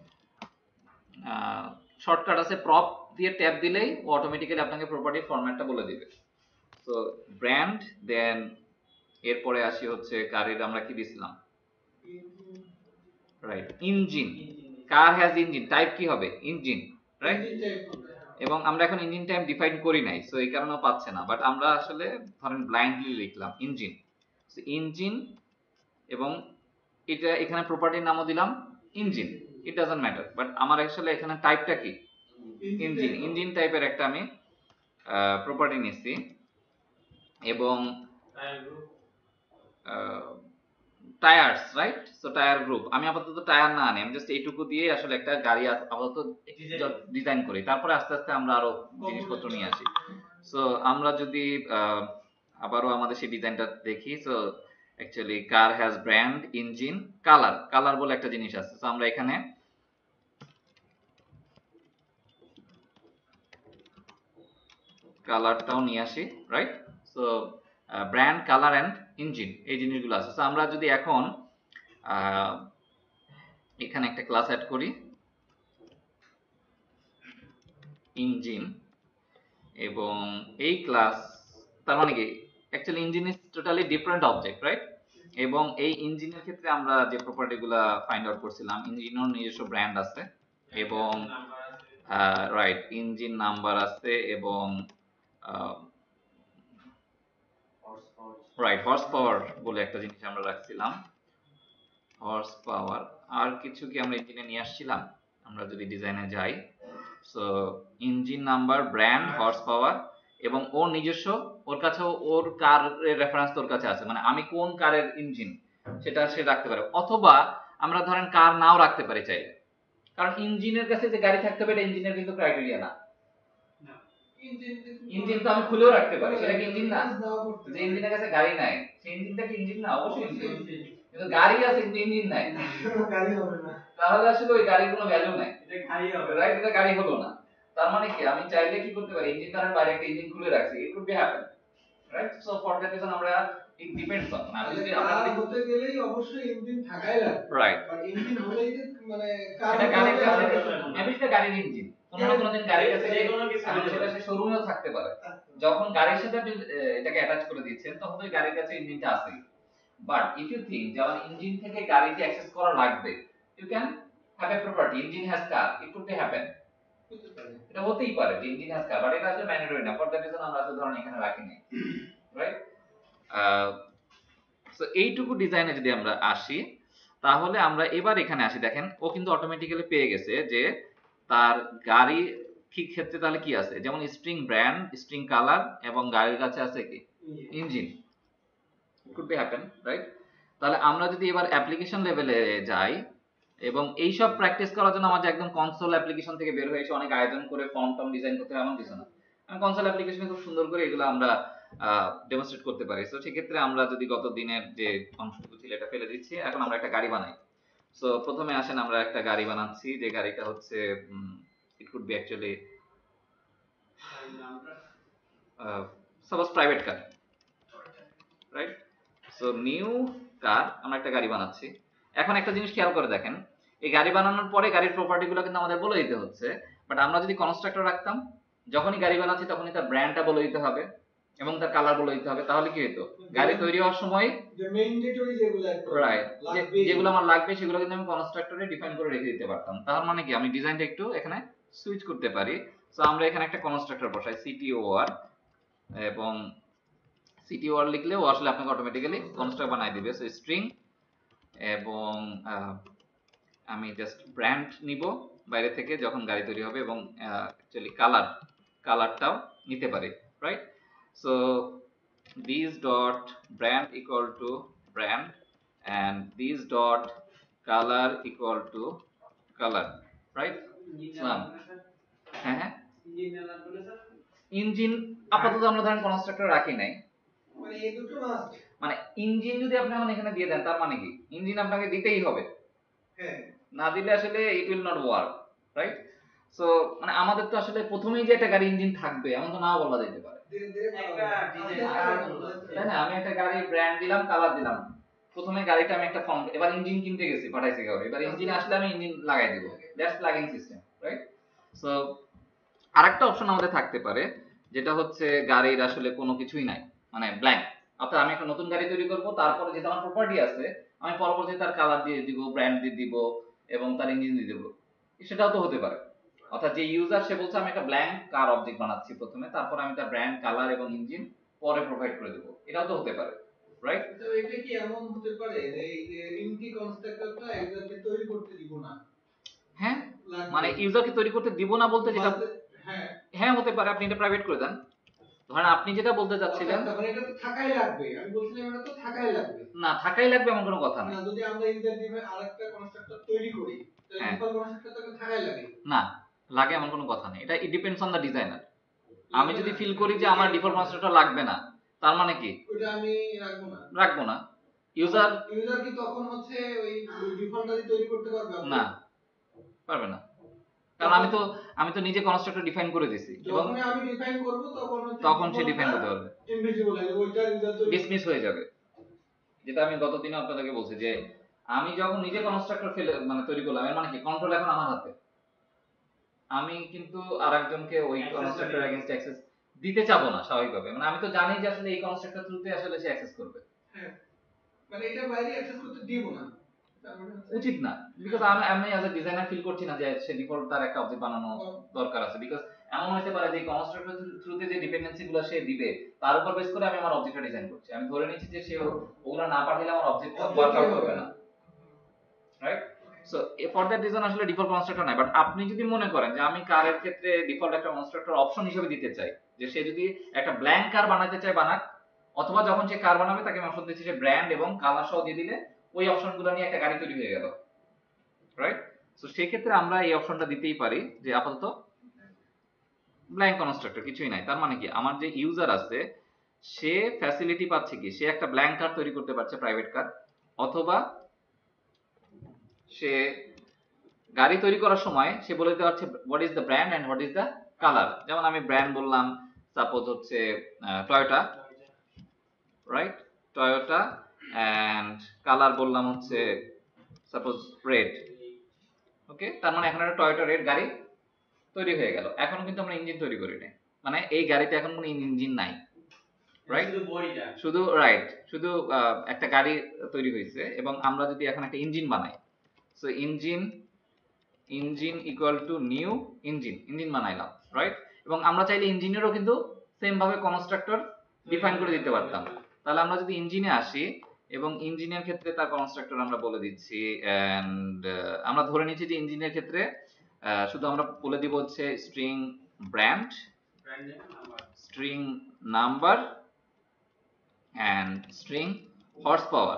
শর্টকাট আছে, প্রপ দিয়ে ট্যাব দিলেই ও অটোমেটিক্যালি আপনাকে প্রপার্টির ফরম্যাটটা বলে দিবে। সো ব্র্যান্ড, দেন এরপরে আসি হচ্ছে কারের আমরা কি দিছিলাম, right, engine. Car has engine, type কি হবে, ইঞ্জিন, রাইট? এবং আমরা এখন ইঞ্জিন টাইপ ডিফাইন করি নাই, সো এই কারণেও পাচ্ছে না, বাট আমরা আসলে ধরেন ব্লাইন্ডলি লিখলাম ইঞ্জিন, ইঞ্জিন, এবং এটা এখানে প্রপার্টির নামও দিলাম engine, it doesn't matter, but আমার আসলে এখানে টাইপটা কি, ইঞ্জিন। ইঞ্জিন টাইপের একটা আমি প্রপার্টি নিচ্ছি, এবং tyres, right? So tyre group আমি আপাতত টায়ার না আনি, আমি জাস্ট এইটুকু দিয়ে আসলে একটা গাড়ি আপাতত ডিজাইন করি, তারপরে আস্তে আস্তে আমরা আরো জিনিসপত্র নিয়ে আসি। সো আমরা যদি আবারও আমাদের সেই ডিজাইনটা দেখি, so actually car has brand, engine, colour, colour বলে একটা জিনিস আছে। সো আমরা এখানে কালারটাও নিয়ে আসি, right? So brand, colour and engine, এই জিনিসগুলো আছে। সো আমরা যদি এখন এখানে একটা ক্লাস অ্যাড করি ইঞ্জিন, এবং এই ক্লাস, তার মানে কি actually engine is totally different object, right? এবং এই ইঞ্জিনের ক্ষেত্রে আমরা যে প্রপার্টিগুলো ফাইন্ড আউট করছিলাম, ইঞ্জিনের নিজস্ব ব্র্যান্ড আছে, এবং রাইট ইঞ্জিন নাম্বার আছে, এবং রাইট হর্স পাওয়ার বলে একটা জিনিস আমরা রাখছিলাম, হর্স পাওয়ার। আর কিছু কি আমরা ইঞ্জিনে নিয়ে আসছিলাম, আমরা যদি ডিজাইনে যাই, so engine number, brand, horse power, এবং ওর নিজস্ব, ওর কাছে ওর কারের রেফারেন্স তোর কাছে আছে, মানে আমি কোন কারের ইঞ্জিন সেটা সে রাখতে পারে। অথবা আমরা ধরেন কার নাও রাখতে পারি চাইলে, কারণ ইঞ্জিনের কাছে যে গাড়ি থাকতে হবে এটা ইঞ্জিনের কিন্তু ক্রাইটেরিয়া না। ইঞ্জিন তো আমি খুলেও রাখতে পারি, সেটা কি ইঞ্জিন না? যে ইঞ্জিনের কাছে গাড়ি নাই সেই ইঞ্জিনটা কি ইঞ্জিন না? অবশ্যই ইঞ্জিন, কিন্তু গাড়ি আছে কিন্তু ইঞ্জিন নাই, গাড়ি হবে না, তাহলে আসলে ওই গাড়ির কোনো ভ্যালু নাই, এটা গাড়ি হবে, রাইট? এটা গাড়ি হলো না। তার মানে কি আমি চাইলে কি করতে পারি, ইঞ্জিন ধরেন বাইরে একটা ইঞ্জিন খুলে রাখছি, it could be happen, right? So for that reason আমরা ইট ডিপেন্ডস অন, আমি যদি আমরা যদি করতে গেলেই অবশ্যই ইঞ্জিন থাকাই লাগবে, রাইট? বাট ইঞ্জিন হলেই যে মানে কার গাড়ির কাছে আমি এটা গাড়ির ইঞ্জিন কোনো না কোনো দিন গাড়ির কাছে যে কোনো কিছু সেটা সে শোরুমেও থাকতে পারে, যখন গাড়ির সাথে আপনি এটাকে অ্যাটাচ করে দিচ্ছেন তখন তো গাড়ির কাছে ইঞ্জিনটা আছেই। বাট ইফ ইউ থিংক যে আমার ইঞ্জিন থেকে গাড়িতে অ্যাক্সেস করা লাগবে, you can have a property engine has car, it could be happen, এটা হতেই পারে যে ইঞ্জিন হ্যাজ কার, বাট এটা আসলে ম্যান্ডেটরি না, ফর দ্যাট রিজন আমরা আসলে ধরেন এখানে রাখি নাই, রাইট? সো এইটুকু ডিজাইনে যদি আমরা আসি, তাহলে আমরা এবার এখানে আসি, দেখেন ও কিন্তু অটোমেটিক্যালি পেয়ে গেছে যে তার গাড়ি কি ক্ষেত্রে তাহলে কি আছে, যেমন স্ট্রিং ব্র্যান্ড, স্ট্রিং কালার, এবং গাড়ির কাছে আছে কি engine, could be happen, right? তাহলে আমরা যদি এবার অ্যাপ্লিকেশন লেভেলে যাই, এবং এই সব প্র্যাকটিস করার জন্য আমাদের একদম কনসোল অ্যাপ্লিকেশন থেকে বের হয়ে এসে অনেক আয়োজন করে ফর্ম টর্ম ডিজাইন করতে হয় এমন কিছু না, আমি কনসোল অ্যাপ্লিকেশনে খুব সুন্দর করে এগুলো আমরা ডেমনস্ট্রেট করতে পারি। সো সেক্ষেত্রে আমরা যদি গত দিনের যে অংশটুকু ছিল এটা ফেলে দিচ্ছি, এখন আমরা একটা গাড়ি বানাই। সো প্রথমে আসেন আমরা একটা গাড়ি বানাচ্ছি, যে গাড়িটা হচ্ছে it could be actually suppose private car, right? So new car, আমরা একটা গাড়ি বানাচ্ছি। এখন একটা জিনিস খেয়াল করে দেখেন, এই গাড়ি বানানোর পরে গাড়ির প্রপার্টি গুলো কিন্তু আমাদের বলে দিতে হচ্ছে, বাট আমরা যদি কনস্ট্রাক্টর রাখতাম, যখনই গাড়ি বানাচ্ছি তখনই তার ব্র্যান্ডটা বলে দিতে হবে এবং তার কালার বলে দিতে হবে, তাহলে কি হতো, গাড়ি তৈরি হওয়ার সময় যে ম্যান্ডেটরি যেগুলো, রাইট, যেগুলো আমার লাগবে সেগুলো কিন্তু আমি কনস্ট্রাক্টরে ডিফাইন করে রেখে দিতে পারতাম। তার মানে কি আমি ডিজাইনটা একটু এখানে সুইচ করতে পারি। সো আমরা এখানে একটা কনস্ট্রাক্টর বসাই সিটিওআর, এবং সিটি ওয়ার্ড লিখলেও আসলে আপনাকে অটোমেটিক্যালি কনস্ট্রাক্ট বানাই দিবে। সো স্ট্রিং এবং আমি জাস্ট ব্র্যান্ড নিব বাইরে থেকে যখন গাড়ি তৈরি হবে, এবং অ্যাকচুয়ালি কালার কালারটাও নিতে পারি, right? So this dot brand equal to brand and this dot color equal to color, right? হ্যাঁ হ্যাঁ, ইঞ্জিন আপাতত আমরা ধরেন কনস্ট্রাক্টর রাখি নাই, মানে এই দুটো মাস্ট, মানে ইঞ্জিন যদি আপনি এখন এখানে দিয়ে দেন তার মানে কি ইঞ্জিন আপনাকে দিতেই হবে, হ্যাঁ, না দিলে আসলে it will not work, right? So মানে আমাদের তো আসলে প্রথমেই যে একটা গাড়ি ইঞ্জিন থাকবে এমন তো নাও বলা যেতে পারে, তাই না? আমি একটা গাড়ি ব্র্যান্ড দিলাম, কালার দিলাম, প্রথমে গাড়িটা আমি একটা ফর্ম, এবার ইঞ্জিন কিনতে গেছি, পাঠাইছি কাউকে, এবার ইঞ্জিন আসলে আমি ইঞ্জিন লাগাই দিব, that's plugging system, right? So আরেকটা অপশন আমাদের থাকতে পারে যেটা হচ্ছে গাড়ির আসলে কোনো কিছুই নাই, মানে ব্ল্যাঙ্ক, অর্থাৎ আমি একটা নতুন গাড়ি তৈরি করব, তারপরে যেটা আমার প্রপার্টি আছে আমি পরবর্তীতে তার কালার দিয়ে দিব, ব্র্যান্ড দিয়ে দিব এবং তার ইঞ্জিন দিয়ে দিব, সেটাও তো হতে পারে। অর্থাৎ যে ইউজার সে বলছে আমি একটা ব্ল্যাঙ্ক কার অবজেক্ট বানাচ্ছি প্রথমে, তারপর আমি তার ব্র্যান্ড, কালার এবং ইঞ্জিন পরে প্রোভাইড করে দেব, এটাও তো হতে পারে, রাইট? তো এটা কি এমন হতে পারে যে এই যে এমটি কনস্ট্রাক্টরটা ইউজারকে তৈরি করতে দিব না? হ্যাঁ, মানে ইউজারকে তৈরি করতে দিব না বলতে যেটা, হ্যাঁ হ্যাঁ হতে পারে, আপনি এটা প্রাইভেট করে দেন। ধরেন আপনি যেটা বলতে চাচ্ছিলেন তখন এটা তো থাকাই লাগবে, আমি বলছিলাম এটা তো থাকাই লাগবে, না থাকাই লাগবে এমন কোনো কথা নাই, না যদি আমরা ইউজার দিয়ে আরেকটা কনস্ট্রাক্টর তৈরি করি তাহলে ডিফল্ট কনস্ট্রাক্টর তো থাকাই লাগে, না লাগে এমন কোনো কথা নেই, এটা it depends on the designer. আমি যদি ফিল করি যে আমার ডিফল্ট কনস্ট্রাক্টর লাগবে না, তার মানে কি ওটা আমি রাখবো না, রাখবো না। ইউজার ইউজার কি তখন হচ্ছে ওই ডিফল্টটা দিয়ে তৈরি করতে পারবে? না, পারবে না, কারণ আমি তো আমি তো নিজে কনস্ট্রাক্টর ডিফাইন করে দিয়েছি, এবং যখন আমি ডিফাইন করব তখন হচ্ছে তখন সে ডিফাইন করতে পারবে, ইনভিজিবল হয়ে যাবে, ওইটা ইউজার তৈরি ডিসমিস হয়ে যাবে, যেটা আমি গত দিনে আপনাদেরকে বলছি যে আমি যখন নিজে কনস্ট্রাক্টর ফেলে মানে তৈরি করলাম, এর মানে কি কন্ট্রোল এখন আমার হাতে, আমি কিন্তু আরেকজনকে ওই কনস্ট্রাক্টর এগেইনস্ট অ্যাক্সেস দিতে চাবো না স্বাভাবিকভাবে, মানে আমি তো জানি যে আসলে এই কনস্ট্রাক্টর থ্রুতে আসলে সে অ্যাক্সেস করবে, হ্যাঁ, মানে এটা বাইরে অ্যাক্সেস করতে দিব না, উচিত না, বিকজ আমি আমি অ্যাজ এ ডিজাইনার ফিল করছি না যে সে ডিফল্ট তার একটা অবজেক্ট বানানো দরকার আছে, বিকজ এমন হতে পারে যে কনস্ট্রাক্টর থ্রুতে যে ডিপেন্ডেন্সি গুলো সে দিবে তার উপর বেস করে আমি আমার অবজেক্টটা ডিজাইন করছি, আমি ধরে নিচ্ছি যে সে ওগুলো না পাঠালে আমার অবজেক্টটা ওয়ার্কআউট করবে না, right? So for that reason আসলে ডিফল্ট কনস্ট্রাক্টর নাই, বাট আপনি যদি মনে করেন যে আমি কারের ক্ষেত্রে ডিফল্ট একটা কনস্ট্রাক্টর অপশন হিসেবে দিতে চাই, যে সে যদি একটা ব্ল্যাঙ্ক কার বানাতে চায় বানাক, অথবা যখন সে কার বানাবে তাকে আমি অপশন দিচ্ছি যে ব্র্যান্ড এবং কালার সহ দিয়ে দিলে ওই অপশনগুলো নিয়ে একটা গাড়ি তৈরি হয়ে গেল, রাইট? সো সেই ক্ষেত্রে আমরা এই অপশনটা দিতেই পারি যে আপাতত ব্ল্যাঙ্ক কনস্ট্রাক্টর কিছুই নাই, তার মানে কি আমার যে ইউজার আছে সে ফ্যাসিলিটি পাচ্ছে কি, সে একটা ব্ল্যাঙ্ক কার তৈরি করতে পারছে, প্রাইভেট কার, অথবা সে গাড়ি তৈরি করার সময় সে বলে দিতে পারছে what is the brand and what is the colour, যেমন আমি ব্র্যান্ড বললাম সাপোজ হচ্ছে Toyota, right, Toyota, and colour বললাম হচ্ছে সাপোজ রেড, ওকে, তার মানে এখন একটা টয়োটা রেড গাড়ি তৈরি হয়ে গেল, এখনো কিন্তু আমরা ইঞ্জিন তৈরি করি নাই, মানে এই গাড়িতে এখন কোনো ইঞ্জিন নাই, রাইট, শুধু রাইট শুধু একটা গাড়ি তৈরি হয়েছে, এবং আমরা যদি এখন একটা ইঞ্জিন বানাই, so engine engine equal to new engine, ইঞ্জিন বানাইলাম, রাইট, এবং আমরা চাইলে ইঞ্জিনেরও কিন্তু সেম ভাবে কনস্ট্রাক্টর ডিফাইন করে দিতে পারতাম, তাহলে আমরা যদি ইঞ্জিনে আসি এবং ইঞ্জিনের ক্ষেত্রে তার কনস্ট্রাক্টর আমরা বলে দিচ্ছি, এন্ড আমরা ধরে নিচ্ছি যে ইঞ্জিনের ক্ষেত্রে শুধু আমরা বলে দিব হচ্ছে string brand, string number and string horsepower,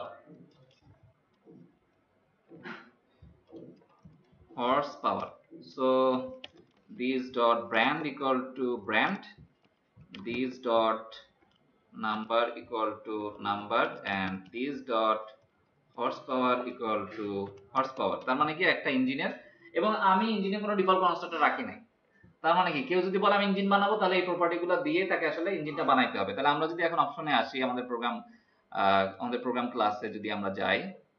horsepower, so this dot brand equal to brand, this dot number equal to number, and this dot horsepower equal to horsepower, তার মানে কি একটা ইঞ্জিনের, এবং আমি ইঞ্জিনের কোনো ডিফল্ট কনস্ট্রাক্টর রাখি নাই, তার মানে কি কেউ যদি বলে আমি ইঞ্জিন বানাবো তাহলে এই প্রপার্টি গুলো দিয়ে তাকে আসলে ইঞ্জিনটা বানাইতে হবে, তাহলে আমরা যদি এখন অপশনে আসি আমাদের প্রোগ্রাম আমাদের প্রোগ্রাম ক্লাসে যদি আমরা যাই,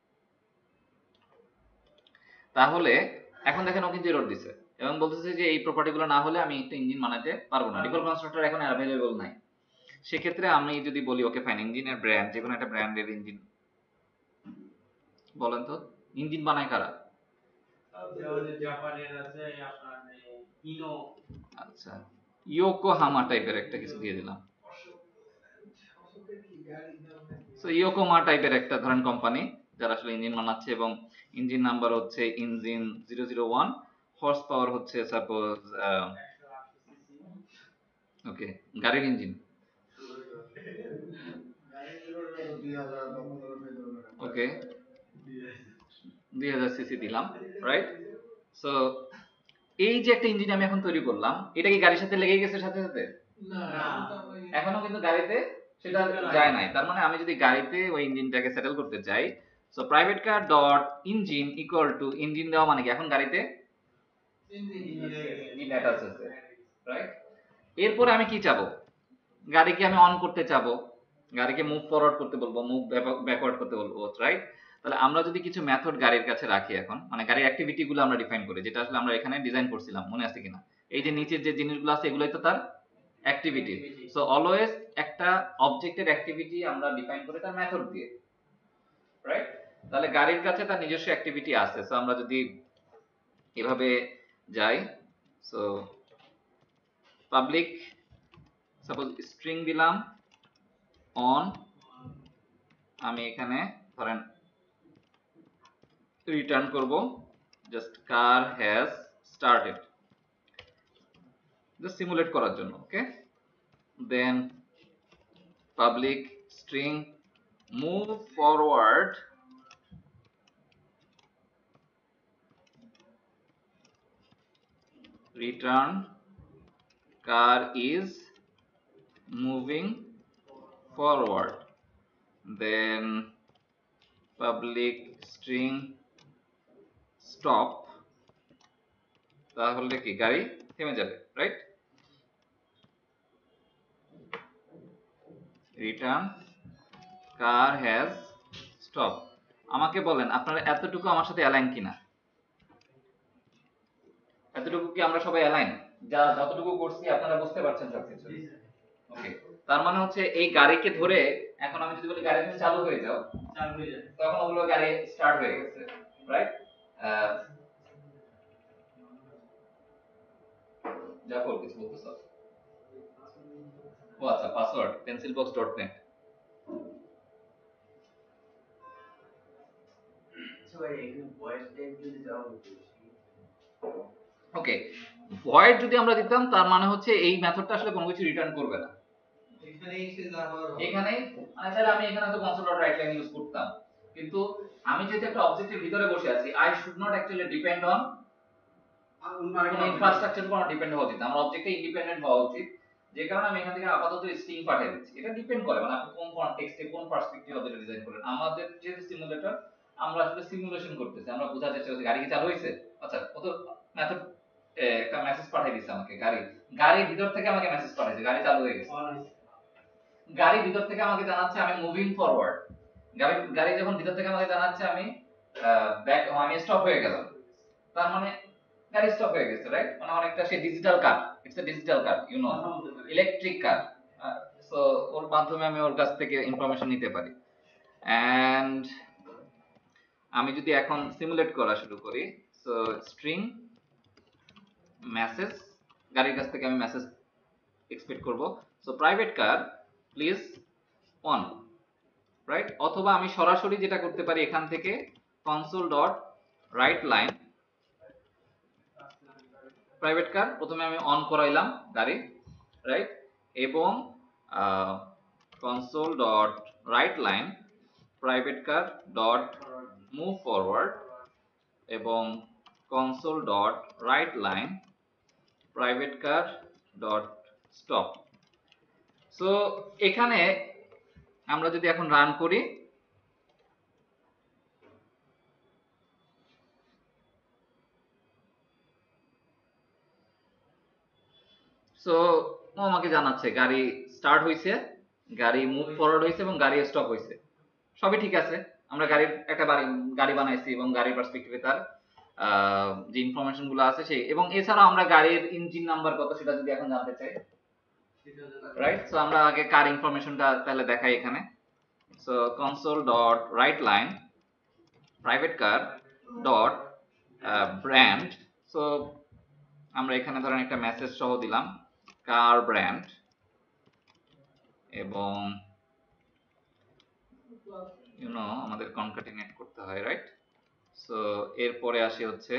তাহলে এখন দেখেন ও কিন্তু এরর দিছে এবং বলতেছে যে এই প্রপার্টি গুলো না হলে আমি একটা ইঞ্জিন বানাতে পারবো না, ডিফল্ট কনস্ট্রাক্টর এখন অ্যাভেলেবল নাই, সেক্ষেত্রে আমি যদি বলি ওকে ফাইন, ইঞ্জিনের ব্র্যান্ড, যে কোনো একটা ব্র্যান্ডের ইঞ্জিন বলেন তো, ইঞ্জিন বানায় কারা? জাপানের আছে আপনার ইনো, আচ্ছা ইয়োকোহামা টাইপের একটা কিছু দিয়ে দিলাম, সো ইয়োকোমা টাইপের একটা ধরেন কোম্পানি যারা আসলে ইঞ্জিন বানাচ্ছে এবং ইঞ্জিন নাম্বার হচ্ছে engine zero zero one, horsepower হচ্ছে সাপোজ ওকে গাড়ির ইঞ্জিন ওকে দুই হাজার সিসি দিলাম, রাইট? সো এই যে একটা ইঞ্জিন আমি এখন তৈরি করলাম, এটা কি গাড়ির সাথে লেগে গেছে সাথে সাথে? না, এখনো কিন্তু গাড়িতে সেটা যায় নাই। তার মানে আমি যদি গাড়িতে ওই ইঞ্জিনটাকে সেটেল করতে চাই, so private car dot engine equal to engine দেওয়া মানে কি এখন গাড়িতে ইঞ্জিন অ্যাটাচ আছে, রাইট? এরপরে আমি কি চাবো? গাড়িকে আমি অন করতে চাবো, গাড়িকে মুভ ফরওয়ার্ড করতে বলবো, মুভ ব্যাকওয়ার্ড করতে বলবো, রাইট? তাহলে আমরা যদি কিছু মেথড গাড়ির কাছে রাখি এখন, মানে গাড়ির অ্যাক্টিভিটি গুলো আমরা ডিফাইন করি, যেটা আসলে আমরা এখানে ডিজাইন করছিলাম, মনে আছে কিনা? এই যে নিচের যে জিনিসগুলো আছে এগুলোই তো তার অ্যাক্টিভিটি। সো অলওয়েজ একটা অবজেক্টের অ্যাক্টিভিটি আমরা ডিফাইন করি তার মেথড দিয়ে, রাইট? তাহলে গাড়ির কাছে তার নিজস্ব অ্যাক্টিভিটি আছে। সো আমরা যদি এভাবে যাই, সো পাবলিক সাপোজ স্ট্রিং দিলাম অন, আমি এখানে ধরেন রিটার্ন করব just car has started, just simulate করার জন্য, okay? Then public string move forward return car is moving forward, then public string stop, তাহলে কি গাড়ি থেমে যাবে, right? return car has stopped। আমাকে বলেন আপনারা এতটুকু আমার সাথে অ্যালাইন কিনা? এতটুকু কি আমরা সবাই অ্যালাইন? যা যতটুকু করছি আপনারা বুঝতে পারছেন সবকিছু? ওকে, তার মানে হচ্ছে এই গাড়িকে ধরে এখন আমি যদি বলি গাড়ি তুমি চালু হয়ে যাও, চালু হয়ে যাবে, তখন ওগুলো গাড়ি স্টার্ট হয়ে গেছে, রাইট? জাফর কিছু বলতেছ? ও আচ্ছা, password pencil box dot net. Okay, void যদি আমরা দিতাম তার মানে হচ্ছে এই মেথডটা আসলে কোনো কিছু রিটার্ন করবে না। এখানে মানে তাহলে আমি এখানে তো console dot write line use করতাম, কিন্তু আমি যেহেতু একটা অবজেক্টের ভিতরে বসে আছি, I should not actually depend on কোনো ইনফ্রাস্ট্রাকচার উপর ডিপেন্ড হওয়া উচিত, আমার অবজেক্টে ইন্ডিপেন্ডেন্ট হওয়া উচিত। যে কারণে আমি এখান থেকে আপাতত স্ট্রিং পাঠিয়ে দিচ্ছি। এটা ডিপেন্ড করে মানে আপনি কোন কনটেক্সটে কোন পার্সপেক্টিভে যেটা ডিজাইন করেন। আমাদের যে সিমুলেটর, আমরা আসলে সিমুলেশন করতেছি, আমরা বোঝার চেষ্টা করছি গাড়ি কি চালু হয়েছে। আচ্ছা, কত মেথড একটা মেসেজ পাঠিয়ে দিচ্ছে আমাকে, গাড়ি গাড়ির ভিতর থেকে আমাকে মেসেজ পাঠাইছে গাড়ি চালু হয়ে গেছে। গাড়ির ভিতর থেকে আমাকে জানাচ্ছে আমি মুভিং ফরওয়ার্ড, গাড়ি গাড়ি যখন ভিতর থেকে আমাকে জানাচ্ছে আমি ব্যাক আমি স্টপ হয়ে গেলাম, তার মানে গাড়ি স্টপ হয়ে গেছে, রাইট? মানে অনেকটা সে digital car, it's a digital car, you know, electric car. So ওর মাধ্যমে আমি ওর কাছ থেকে ইনফরমেশন নিতে পারি। এন্ড আমি যদি এখন সিমুলেট করা শুরু করি, সো স্ট্রিং মেসেজ, গাড়ির কাছ থেকে আমি মেসেজ এক্সপেক্ট করব, so private car please on, right? অথবা আমি সরাসরি যেটা করতে পারি এখান থেকে console dot write line private car, প্রথমে আমি অন করাইলাম গাড়ি, রাইট? এবং console dot write line private car dot move forward এবং console dot write line private car dot stop. So এখানে আমরা যদি এখন রান করি, সো ও আমাকে জানাচ্ছে গাড়ি স্টার্ট হয়েছে, গাড়ি মুভ ফরওয়ার্ড হয়েছে এবং গাড়ি স্টপ হয়েছে, সবই ঠিক আছে। আমরা গাড়ির একটা গাড়ি বানাইছি এবং গাড়ির পার্সপেক্টিভে তার যে ইনফরমেশন গুলো আছে সেই, এবং এছাড়াও আমরা গাড়ির ইঞ্জিন নাম্বার কত সেটা যদি এখন জানতে চাই, রাইট? সো আমরা আগে কার ইনফরমেশনটা তাহলে দেখাই এখানে। So console dot write line private car dot brand, so আমরা এখানে ধরেন একটা মেসেজ সহ দিলাম কার ব্র্যান্ড এবং ইউ নো আমাদের কনকাটিনেট করতে হয়, রাইট? সো এরপরে আসে হচ্ছে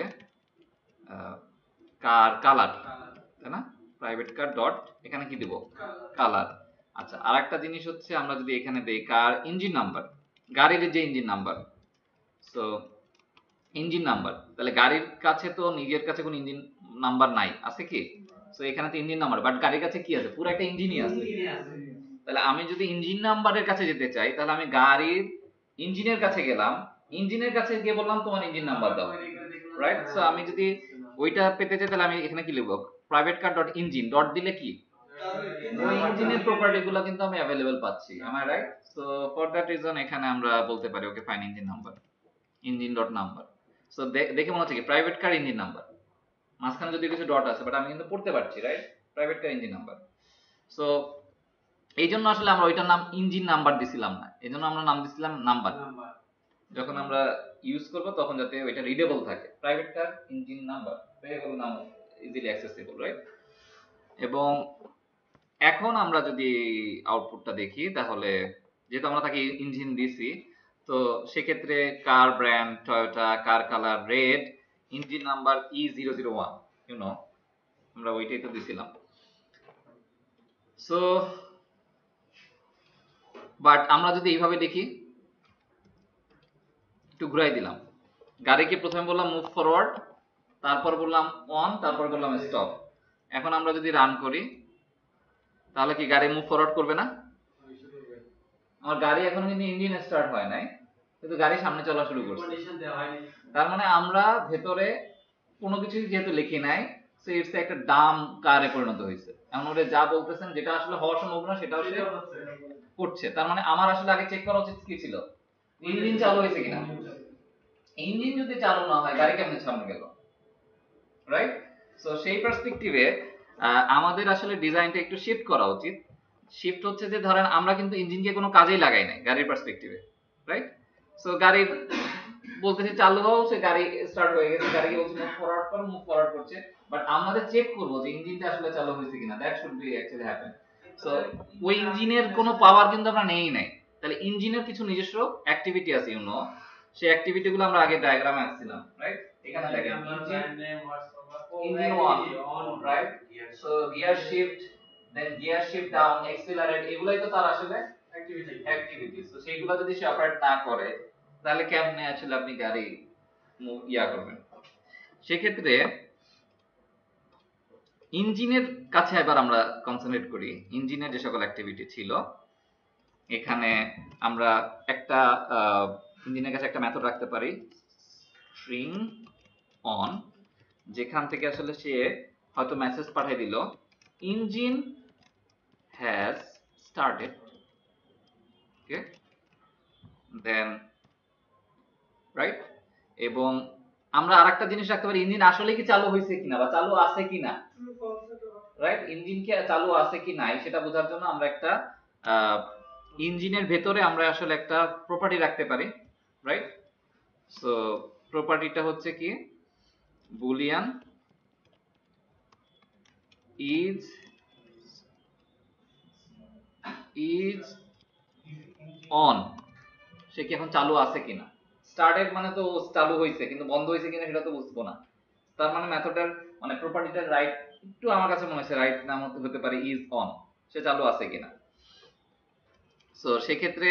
কার কালার, তাই না? প্রাইভেট কার ডট এখানে কি দিব, কালার। আচ্ছা, আর একটা জিনিস হচ্ছে আমরা যদি এখানে দেই কার ইঞ্জিন নাম্বার, গাড়ির যে engine number, so engine number, তাহলে গাড়ির কাছে তো নিজের কাছে কোনো ইঞ্জিন নাম্বার নাই, আছে কি? সো এখানে তো ইঞ্জিন নাম্বার, বাট গাড়ির কাছে কি আছে, পুরো একটা ইঞ্জিনই আছে। তাহলে আমি যদি ইঞ্জিন নাম্বারের কাছে যেতে চাই, তাহলে আমি গাড়ির ইঞ্জিনের কাছে গেলাম, ইঞ্জিনের কাছে গিয়ে বললাম তোমার ইঞ্জিন নাম্বার দাও, রাইট? সো আমি যদি ওইটা পেতে চাই, তাহলে আমি এখানে কি লিখবো, private car dot engine, dot দিলে কি ওই ইঞ্জিনের প্রপার্টি গুলো কিন্তু আমি অ্যাভেলেবল পাচ্ছি, am I right? So for that reason এখানে আমরা বলতে পারি okay fine engine number, engine dot number. So দেখে মনে হচ্ছে কি প্রাইভেট কার ইঞ্জিন নাম্বার, মাঝখানে যদি কিছু ডট আছে, বাট আমি কিন্তু পড়তে পারছি, right? Private car engine number. So এই জন্য আসলে আমরা ওইটার নাম ইঞ্জিন নাম্বার দিছিলাম না, এই জন্য আমরা নাম দিছিলাম নাম্বার। যখন আমরা ইউজ করব তখন যাতে ওইটা রিডেবল থাকে, private car engine number, readable নাম, ইজিলি অ্যাক্সেসিবল, রাইট? এবং এখন আমরা যদি আউটপুটটা দেখি, তাহলে যেহেতু আমরা তাকে ইঞ্জিন দিছি, তো সেক্ষেত্রে car brand Toyota, car colour red, engine number E zero zero one, you know আমরা ওইটাই তো দিছিলাম। সো বাট আমরা যদি এইভাবে দেখি, একটু ঘুরাই দিলাম, গাড়িকে প্রথমে বললাম মুভ ফরওয়ার্ড, তারপর বললাম অন, তারপর বললাম স্টপ। এখন আমরা যদি রান করি, তাহলে কি গাড়ি মুভ ফরওয়ার্ড করবে না? আমার গাড়ি এখন কিন্তু ইঞ্জিন স্টার্ট হয় নাই, কিন্তু গাড়ি সামনে চলা শুরু করছে, তার মানে আমরা ভেতরে কোনো কিছু যেহেতু লিখি নাই, সো ইটস একটা ডাম কারে পরিণত হয়েছে। এমন ওরা যা বলতেছেন যেটা আসলে হওয়ার সম্ভাবনা সেটাও সে করছে। তার মানে আমার আসলে আগে চেক করা উচিত কি ছিল, ইঞ্জিন চালু হয়েছে কিনা। ইঞ্জিন যদি চালু না হয় গাড়ি কেমনে সামনে গেল, রাইট? সো সেই পার্সপেক্টিভে আমাদের আসলে ডিজাইনটা একটু শিফট করা উচিত। শিফট হচ্ছে যে ধরেন আমরা কিন্তু ইঞ্জিনকে কোনো কাজেই লাগাই নাই গাড়ির পার্সপেক্টিভে, রাইট? সো গাড়ি বলতেছে চালু হও, সে গাড়ি স্টার্ট হয়ে গেছে, গাড়িকে বলছে মুভ ফরওয়ার্ড করো, মুভ ফরওয়ার্ড করছে, বাট আমাদের চেক করব যে ইঞ্জিনটা আসলে চালু হয়েছে কিনা, that should be actually happen. So ওই ইঞ্জিনের কোনো পাওয়ার কিন্তু আমরা নেই নাই, তাহলে ইঞ্জিনের কিছু নিজস্ব অ্যাক্টিভিটি আছে, ইউ নো সেই অ্যাক্টিভিটি গুলো আমরা আগে ডায়াগ্রামে আঁকছিলাম, রাইট? এখানে দেখেন engine one, right? So gear shift, then gear shift down, accelerate, এগুলাই তো তার আসলে অ্যাক্টিভিটি অ্যাক্টিভিটি সো সেইগুলো যদি সে অপারেট না করে, তাহলে কেমনে আসলে আপনি গাড়ি ইয়া করবেন? সেক্ষেত্রে ইঞ্জিনের কাছে এবার আমরা কনসেন্ট্রেট করি, ইঞ্জিনের যে সকল অ্যাক্টিভিটি ছিল, এখানে আমরা একটা ইঞ্জিনের কাছে একটা মেথড রাখতে পারি স্ট্রিং অন, যেখান থেকে আসলে সে হয়তো মেসেজ পাঠিয়ে দিল engine has started, okay, then right? এবং আমরা আরেকটা জিনিস রাখতে পারি, ইঞ্জিন আসলে কি চালু হয়েছে কিনা বা চালু আছে কিনা, রাইট? ইঞ্জিন কি চালু আছে কি নাই সেটা বোঝার জন্য আমরা একটা ইঞ্জিনের ভেতরে আমরা আসলে একটা প্রপার্টি রাখতে পারি, রাইট? সো প্রপার্টিটা হচ্ছে কি বুলিয়ান ইজ ইজ অন, সে কি এখন চালু আছে কিনা। স্টার্টেড মানে তো চালু হয়েছে, কিন্তু বন্ধ হয়েছে কিনা সেটা তো বুঝবো না। তার মানে মেথডের মানে প্রপার্টিটার রাইট একটু আমার কাছে মনে হচ্ছে রাইট নাম হতে পারে ইজ অন, সে চালু আছে কিনা। সো সেক্ষেত্রে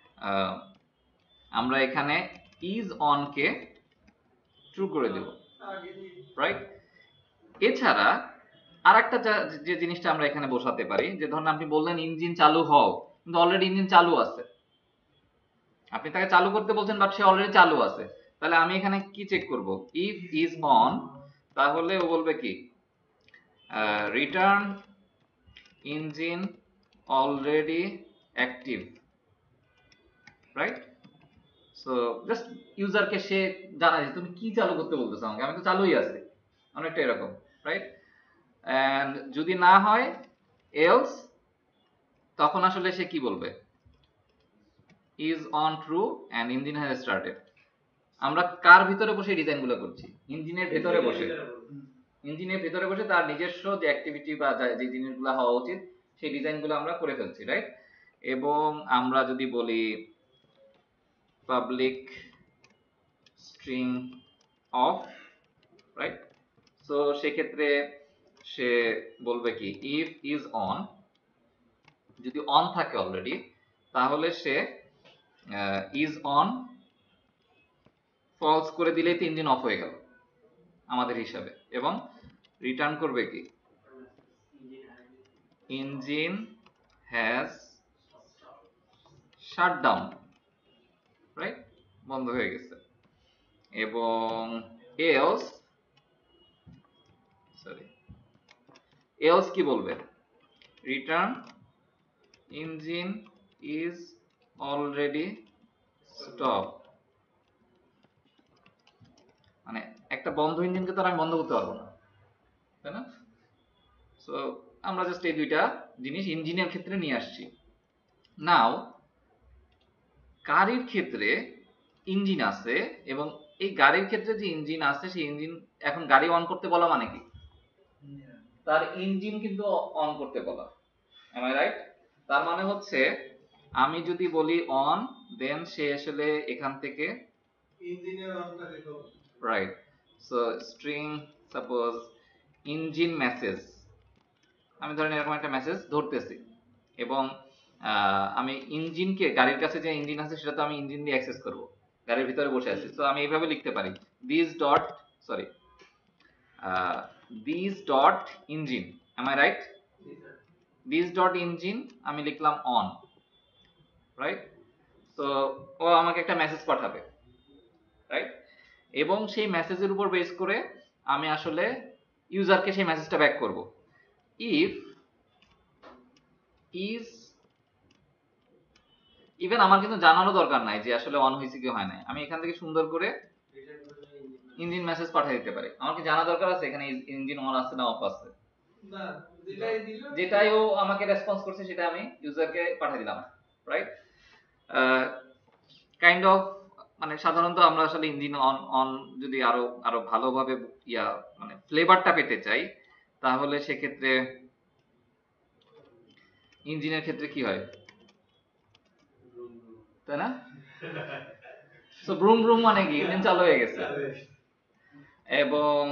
আমরা এখানে ইজ অন কে ট্রু করে দেব, রাইট? এছাড়া আরেকটা যে জিনিসটা আমরা এখানে বসাতে পারি, যে ধরুন আপনি বললেন ইঞ্জিন চালু হও, কিন্তু অলরেডি ইঞ্জিন চালু আছে, আপনি তাকে চালু করতে বলছেন বাট সে অলরেডি চালু আছে, তাহলে আমি এখানে কি চেক করব, ইফ ইজ অন, তাহলে ও বলবে কি return engine already active, right? So just ইউজারকে সে জানায় যে তুমি কি চালু করতে বলতেছো আমাকে, আমি তো চালুই আছি, অনেকটা এরকম, রাইট? এন্ড যদি না হয় এলস, তখন আসলে সে কি বলবে, is on true and engine has started. আমরা কার ভিতরে বসে ডিজাইনগুলো করছি, ইঞ্জিনের ভেতরে বসে, ইঞ্জিনের ভেতরে বসে তার নিজস্ব যে অ্যাক্টিভিটি বা যে জিনিসগুলো হওয়া উচিত সেই ডিজাইনগুলো আমরা করে ফেলছি, রাইট? এবং আমরা যদি বলি public string off, right? So সেক্ষেত্রে সে বলবে কি ইফ ইজ অন, যদি অন থাকে অলরেডি তাহলে সে ইজ অন ফলস করে দিলেই তো ইঞ্জিন অফ হয়ে গেল আমাদের হিসাবে, এবং রিটার্ন করবে কি engine has shut down, right? বন্ধ হয়ে গেছে। এবং এলস সরি এলস কি বলবে return engine is already stop, মানে একটা বন্ধ ইঞ্জিনকে তো আমি বন্ধ করতে পারবো না, তাই না? সো আমরা জাস্ট এই দুইটা জিনিস ইঞ্জিনের ক্ষেত্রে নিয়ে আসছি। নাও গাড়ির ক্ষেত্রে ইঞ্জিন আছে, এবং এই গাড়ির ক্ষেত্রে যে ইঞ্জিন আছে সেই ইঞ্জিন এখন গাড়ি অন করতে বলা মানে কি তার ইঞ্জিন কিন্তু অন করতে বলা, এম আই রাইট? তার মানে হচ্ছে আমি যদি বলি অন, দেন সে আসলে এখান থেকে ইঞ্জিনের অনটা দেখো, right? So string suppose engine message, আমি ধরেন এরকম একটা মেসেজ ধরতেছি, এবং আমি ইঞ্জিনকে গাড়ির কাছে যে ইঞ্জিন আছে সেটা তো আমি ইঞ্জিন দিয়ে অ্যাক্সেস করব, গাড়ির ভিতরে বসে আছি। তো আমি এইভাবে লিখতে পারি this dot sorry this dot engine, am I right? This dot engine আমি লিখলাম অন, রাইট? তো ও আমাকে একটা মেসেজ পাঠাবে, রাইট? এবং সেই মেসেজের উপর বেস করে আমি আসলে ইউজারকে সেই মেসেজটা ব্যাক করব। ইফ ইজ ইভেন আমার কিন্তু জানানো দরকার নাই যে আসলে অন হয়েছে কি হয় নাই, আমি এখান থেকে সুন্দর করে ইঞ্জিন মেসেজ পাঠিয়ে দিতে পারি। আমার কি জানা দরকার আছে এখানে ইঞ্জিন অন আছে না অফ আছে? না, যেটাই দিল যেটাই ও আমাকে রেসপন্স করছে সেটা আমি ইউজারকে পাঠিয়ে দিলাম, রাইট? কাইন্ড অফ মানে সাধারণত আমরা আসলে ইঞ্জিন অন অন যদি আরো আরো ভালোভাবে ইয়া মানে ফ্লেভারটা পেতে চাই তাহলে সেক্ষেত্রে ইঞ্জিনের ক্ষেত্রে কি হয়, তাই না? সো ব্রুম ব্রুম মানে কি ইঞ্জিন চালু হয়ে গেছে। এবং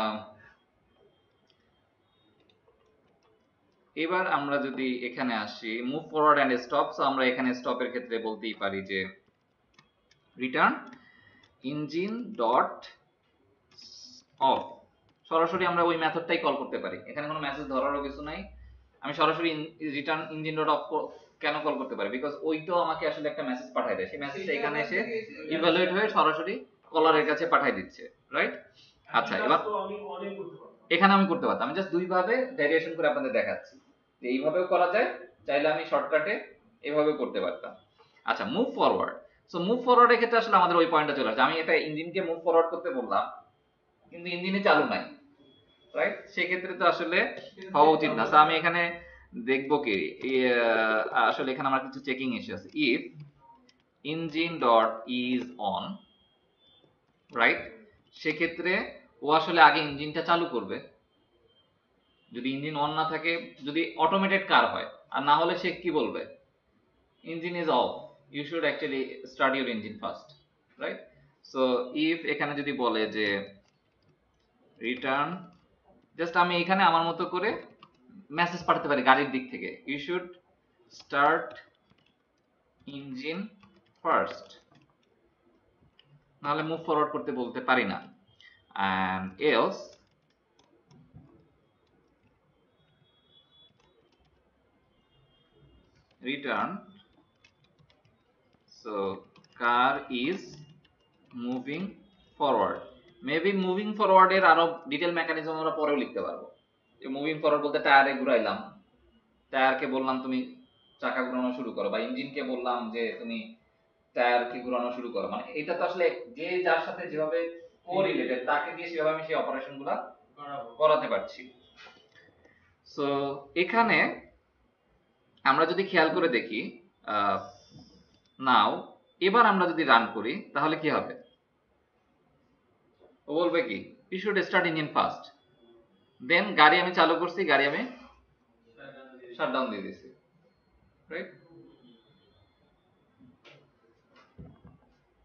এবার আমরা যদি এখানে আসি move forward and stop, so আমরা এখানে স্টপের ক্ষেত্রে বলতেই পারি যে রিটার্ন ইঞ্জিন ডট অফ, সরাসরি আমরা ওই মেথডটাই কল করতে পারি, এখানে কোনো মেসেজ ধরারও কিছু নাই। আমি সরাসরি রিটার্ন ইঞ্জিন ডট অফ কেন কল করতে পারি, বিকজ ওই তো আমাকে আসলে একটা মেসেজ পাঠায় দেয়, সেই মেসেজটা এখানে এসে ইভালুয়েট হয়ে সরাসরি কলারের কাছে পাঠায় দিচ্ছে, রাইট? আচ্ছা, এবার এখানে আমি করতে পারতাম, আমি জাস্ট দুই ভাবে ভেরিয়েশন করে আপনাদের দেখাচ্ছি যে এইভাবেও করা যায়, চাইলে আমি শর্টকাটে এভাবে করতে পারতাম। আচ্ছা, মুভ ফরওয়ার্ড। সো মুভ ফরওয়ার্ডের ক্ষেত্রে আসলে আমাদের ওই পয়েন্টটা চলে আসছে, আমি এটা ইঞ্জিনকে মুভ ফরওয়ার্ড করতে বললাম কিন্তু ইঞ্জিনে চালু নাই, রাইট? সেক্ষেত্রে তো আসলে হওয়া উচিত না। আমি এখানে দেখবো কি আসলে এখানে আমার কিছু চেকিং ইস্যু আছে। If engine dot is on, right? সেক্ষেত্রে ও আসলে আগে ইঞ্জিনটা চালু করবে, যদি ইঞ্জিন অন না থাকে, যদি অটোমেটেড কার হয়, আর না হলে সে কি বলবে engine is off, you should actually start your engine first, right? So if এখানে যদি বলে যে রিটার্ন, জাস্ট আমি এখানে আমার মতো করে মেসেজ পাঠাতে পারি গাড়ির দিক থেকে, you should start engine first, নাহলে মুভ ফরওয়ার্ড করতে বলতে পারি না। and else return so car is moving forward, maybe moving forward এর আরো ডিটেল মেকানিজম আমরা পরেও লিখতে পারবো, যে মুভিং ফরওয়ার্ড বলতে টায়ারে ঘুরাইলাম, টায়ারকে বললাম তুমি চাকা ঘোরানো শুরু করো, বা ইঞ্জিনকে বললাম যে তুমি টায়ারকে ঘোরানো শুরু করো, মানে এটা তো আসলে যে যার সাথে যেভাবে কোরিলেটেড তাকে দিয়ে সেভাবে আমি সেই অপারেশনগুলো করাতে পারছি। সো এখানে আমরা যদি খেয়াল করে দেখি, নাও এবার আমরা যদি রান করি তাহলে কি হবে, ও বলবে কি you should start engine first, then গাড়ি আমি চালু করছি, গাড়ি আমি শাটডাউন দিয়ে দিছি, right?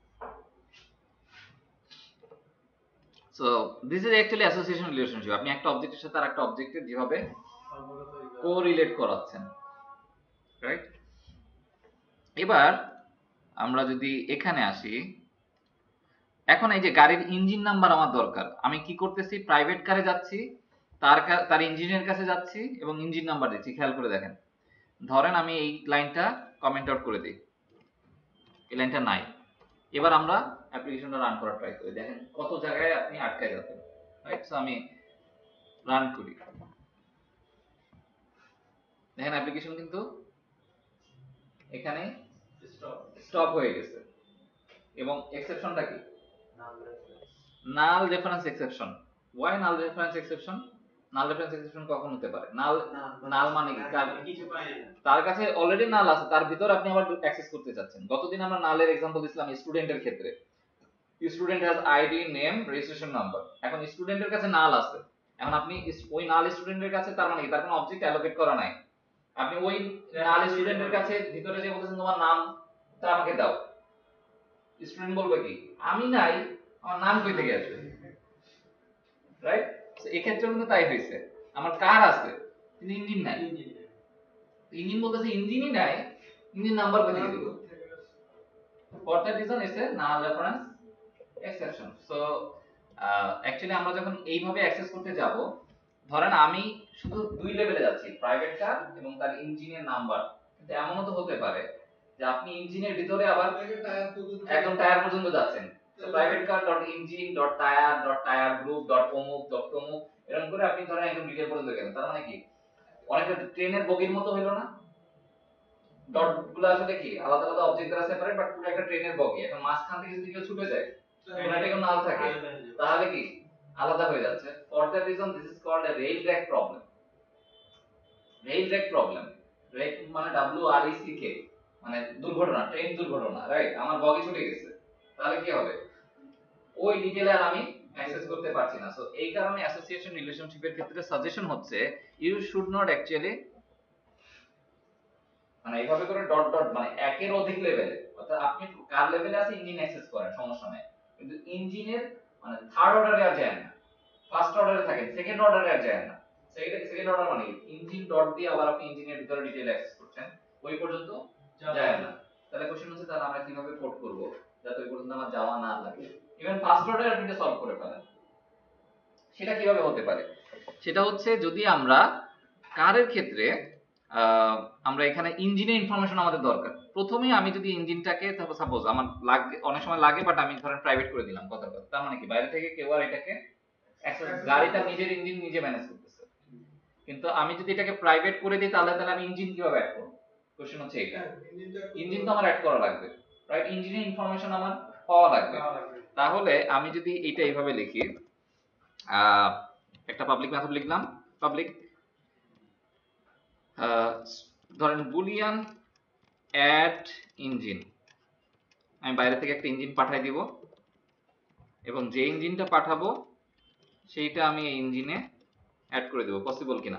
So this is actually association relationship. আপনি একটা অবজেক্টের সাথে আরেকটা অবজেক্টের যেভাবে কোরিলেট করাচ্ছেন, রাইট? এবার আমরা যদি এখানে আসি, এখন এই যে গাড়ির ইঞ্জিন নাম্বার আমার দরকার, আমি কি করতেছি, প্রাইভেট কারে যাচ্ছি, তার তার ইঞ্জিনের কাছে যাচ্ছি এবং ইঞ্জিন নাম্বার দিচ্ছি। খেয়াল করে দেখেন, ধরেন আমি এই লাইনটা কমেন্ট আউট করে দিই, এই লাইনটা নাই। এবার আমরা অ্যাপ্লিকেশনটা রান করার ট্রাই করি, দেখেন কত জায়গায় আপনি আটকে যাচ্ছেন, রাইট? সো আমি রান করি, দেখেন অ্যাপ্লিকেশন কিন্তু এখানে স্টপ হয়ে গেছে। এবং এক্সেপশনটা কি? Null reference exception. Why null reference exception? Null reference exception কখন হতে পারে? নাল নাল মানে কি? তার কাছে অলরেডি নাল আছে, তার ভিতর আপনি আবার অ্যাক্সেস করতে চাচ্ছেন। গতদিন আমরা নালের एग्जांपल দিছিলাম স্টুডেন্টের ক্ষেত্রে, student has ID, name, registration number. এখন স্টুডেন্টের কাছে নাল আছে, এখন আপনি ওই নাল স্টুডেন্টের কাছে, তার মানে কি তার কোনো অবজেক্ট অ্যালোকেট করা নাই। আপনি ওই নাল স্টুডেন্টের কাছে ভিতরে যে বলতেছেন তোমার নামটা আমাকে দাও, স্টুডেন্ট বলবে কি আমি নাই, আমার নাম কই থেকে আসবে, রাইট? সো এই ক্ষেত্রে কিন্তু তাই হইছে, আমার কার আছে কিন্তু ইঞ্জিন নাই। ইঞ্জিন বলতেছে ইঞ্জিনই নাই, ইঞ্জিন নাম্বার কই থেকে দিব? For that reason it's a null reference exception. So actually আমরা যখন এইভাবে অ্যাক্সেস করতে যাব, ধরেন আমি শুধু দুই লেভেলে যাচ্ছি, প্রাইভেট কার এবং তার ইঞ্জিনের নাম্বার, কিন্তু এমনও তো হতে পারে যে আপনি ইঞ্জিনের ভিতরে আবার একদম টায়ার পর্যন্ত যাচ্ছেন। তো private car dot engine dot tyre dot tyre group dot অমুক ডট তমুক, এরকম করে আপনি ধরেন একদম ডিটেইল পর্যন্ত গেলেন। তার মানে কি অনেকটা ট্রেনের বগির মতো হইলো না? ডট গুলো আসলে কি আলাদা আলাদা অবজেক্ট দ্বারা সেপারেট, বাট পুরো একটা ট্রেনের বগি। এখন মাঝখান থেকে যদি কেউ ছুটে যায়, ওনাটা কেউ নাল থাকে, তাহলে কি আলাদা হয়ে যাচ্ছে। For that reason this is called a rail track problem. Rail track problem, rail মানে W R E C K, মানে দুর্ঘটনা, ট্রেন দুর্ঘটনা, রাইট? আমার বগি ছুটে গেছে, তাহলে কি হবে? ওই ডিটেইলে আর আমি অ্যাক্সেস করতে পারছি না। সো এই কারণে অ্যাসোসিয়েশন রিলেশনশিপের ক্ষেত্রে সাজেশন হচ্ছে ইউ শুড নট অ্যাকচুয়ালি মানে এইভাবে করে ডট ডট মানে একের অধিক লেভেলে, অর্থাৎ আপনি কার লেভেলে আছে ইঞ্জিন অ্যাক্সেস করেন, সমস্যা নাই, কিন্তু ইঞ্জিনের মানে থার্ড অর্ডারে আর যায় না, ফার্স্ট অর্ডারে থাকেন, সেকেন্ড অর্ডারে আর যায় না। সেকেন্ড সেকেন্ড অর্ডার মানে ইঞ্জিন ডট দিয়ে আবার আপনি ইঞ্জিনের ভিতরে ডিটেইল অ্যাক্সেস করছেন, ওই পর্যন্ত যায় না। তাহলে কোশ্চেন হচ্ছে তাহলে আমরা কিভাবে পোর্ট করব যাতে ওই পর্যন্ত আমার যাওয়া না লাগে, ইভেন ফার্স্ট অর্ডারে আপনি এটা সলভ করে ফেলেন। সেটা কিভাবে হতে পারে? সেটা হচ্ছে যদি আমরা কারের ক্ষেত্রে আমরা এখানে ইঞ্জিনের ইনফরমেশন আমাদের দরকার, প্রথমেই আমি যদি ইঞ্জিনটাকে সাপোজ আমার লাগে, অনেক সময় লাগে, বাট আমি ধরেন প্রাইভেট করে দিলাম কথা কথা, তার মানে কি বাইরে থেকে কেউ আর এটাকে অ্যাক্সেস, গাড়িটা নিজের ইঞ্জিন নিজে ম্যানেজ করতেছে। কিন্তু আমি যদি এটাকে প্রাইভেট করে দিই, তাহলে তাহলে আমি ইঞ্জিন কিভাবে অ্যাড করব? কোশ্চেন হচ্ছে এটা, ইঞ্জিন তো আমার অ্যাড করা লাগবে, রাইট? ইঞ্জিনের ইনফরমেশন আমার পাওয়া লাগবে। তাহলে আমি যদি এটা এইভাবে লিখি, একটা পাবলিক মেথড লিখলাম, পাবলিক ধরেন বুলিয়ান অ্যাড ইঞ্জিন, আমি বাইরে থেকে একটা ইঞ্জিন পাঠাই দিব এবং যে ইঞ্জিনটা পাঠাবো সেইটা আমি এই ইঞ্জিনে অ্যাড করে দেব, পসিবল কিনা,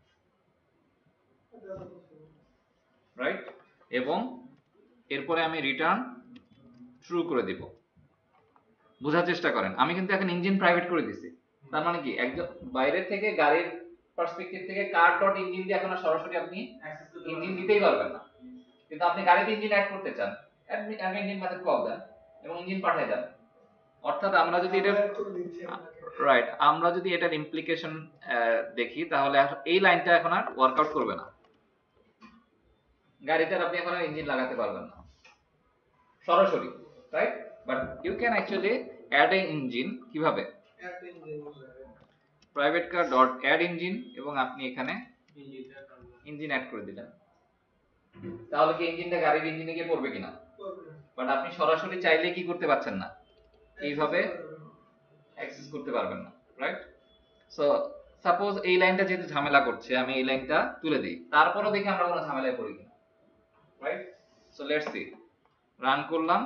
রাইট? এবং এরপরে আমি রিটার্ন ট্রু করে দিব। বোঝার চেষ্টা করেন, আমি কিন্তু এখন ইঞ্জিন প্রাইভেট করে দিছি, তার মানে কি একদম বাইরে থেকে গাড়ির পার্সপেক্টিভ থেকে কার ডট ইঞ্জিন দিয়ে এখন সরাসরি আপনি ইঞ্জিন দিতেই পারবেন না, কিন্তু আপনি গাড়িতে ইঞ্জিন অ্যাড করতে চান, অ্যাড ইঞ্জিন মেথড কল দেন এবং ইঞ্জিন পাঠিয়ে দেন। অর্থাৎ আমরা যদি এটা রাইট, আমরা যদি এটার ইমপ্লিকেশন দেখি, তাহলে এই লাইনটা এখন আর ওয়ার্কআউট করবে না, গাড়িটার আপনি এখন আর ইঞ্জিন লাগাতে পারবেন না সরাসরি, right? But you can actually add a engine, কিভাবে? Private car dot add engine, এবং আপনি এখানে ইঞ্জিন অ্যাড করে দিলেন, তাহলে কি ইঞ্জিনটা গাড়ির ইঞ্জিনে গিয়ে পড়বে কিনা? বাট আপনি সরাসরি চাইলে কি করতে পারছেন না, এইভাবে অ্যাক্সেস করতে পারবেন না, রাইট? সো সাপোজ এই লাইনটা যেহেতু ঝামেলা করছে, আমি এই লাইনটা তুলে দিই, তারপরও দেখি আমরা কোনো ঝামেলায় পড়ি কিনা, right? So let's see, run করলাম।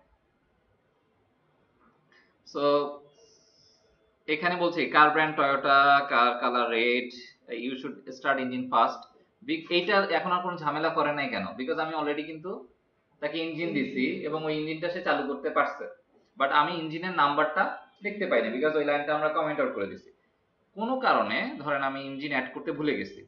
সো এখানে বলছি car brand Toyota, car colour red, you should start engine first. এইটা এখন আর কোনো ঝামেলা করে নাই কেন? বিকজ আমি অলরেডি কিন্তু তাকে ইঞ্জিন দিছি এবং ওই ইঞ্জিনটা সে চালু করতে পারছে, বাট আমি ইঞ্জিনের নাম্বারটা দেখতে পাই না, বিকজ ওই লাইনটা আমরা কমেন্ট আউট করে দিছি। কোনো কারণে ধরেন আমি ইঞ্জিন অ্যাড করতে ভুলে গেছি,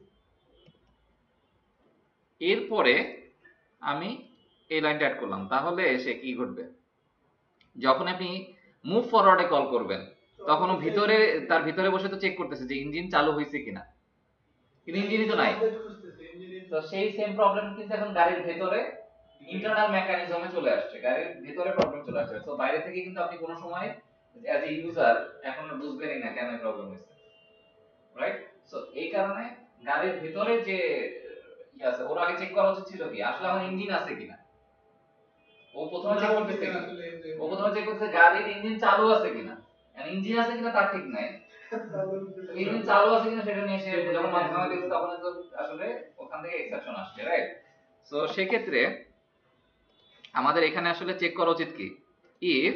এরপরে আমি এই লাইনটা অ্যাড করলাম, তাহলে সে কি ঘটবে, যখন আপনি মুভ ফরওয়ার্ডে কল করবেন তখন ভিতরে তার ভিতরে বসে তো চেক করতেছে যে ইঞ্জিন চালু হয়েছে কিনা, কিন্তু ইঞ্জিনই তো নাই। তো সেই সেম প্রবলেম কিন্তু এখন গাড়ির ভেতরে ইন্টারনাল মেকানিজমে চলে আসছে, গাড়ির ভেতরে প্রবলেম চলে আসছে। তো বাইরে থেকে কিন্তু আপনি কোনো সময় অ্যাজ এ ইউজার এখন বুঝবেনই না কেন প্রবলেম হয়েছে, রাইট? সো এই কারণে গাড়ির ভেতরে যে ইয়ে আছে, ওর আগে চেক করা উচিত ছিল কি আসলে আমার ইঞ্জিন আছে কিনা। ও প্রথমে চেক করতেছে কি, ও প্রথমে চেক করতেছে গাড়ির ইঞ্জিন চালু আছে কিনা। ইঞ্জিন আছে কিনা তার ঠিক নাই, ইঞ্জিন চালু আছে কিনা সেটা নিয়ে সে যখন মাধ্যমে দেখছে তখন তো আসলে ওখান থেকে এক্সেপশন আসছে, রাইট? সো সেক্ষেত্রে আমাদের এখানে আসলে চেক করা উচিত কি, ইফ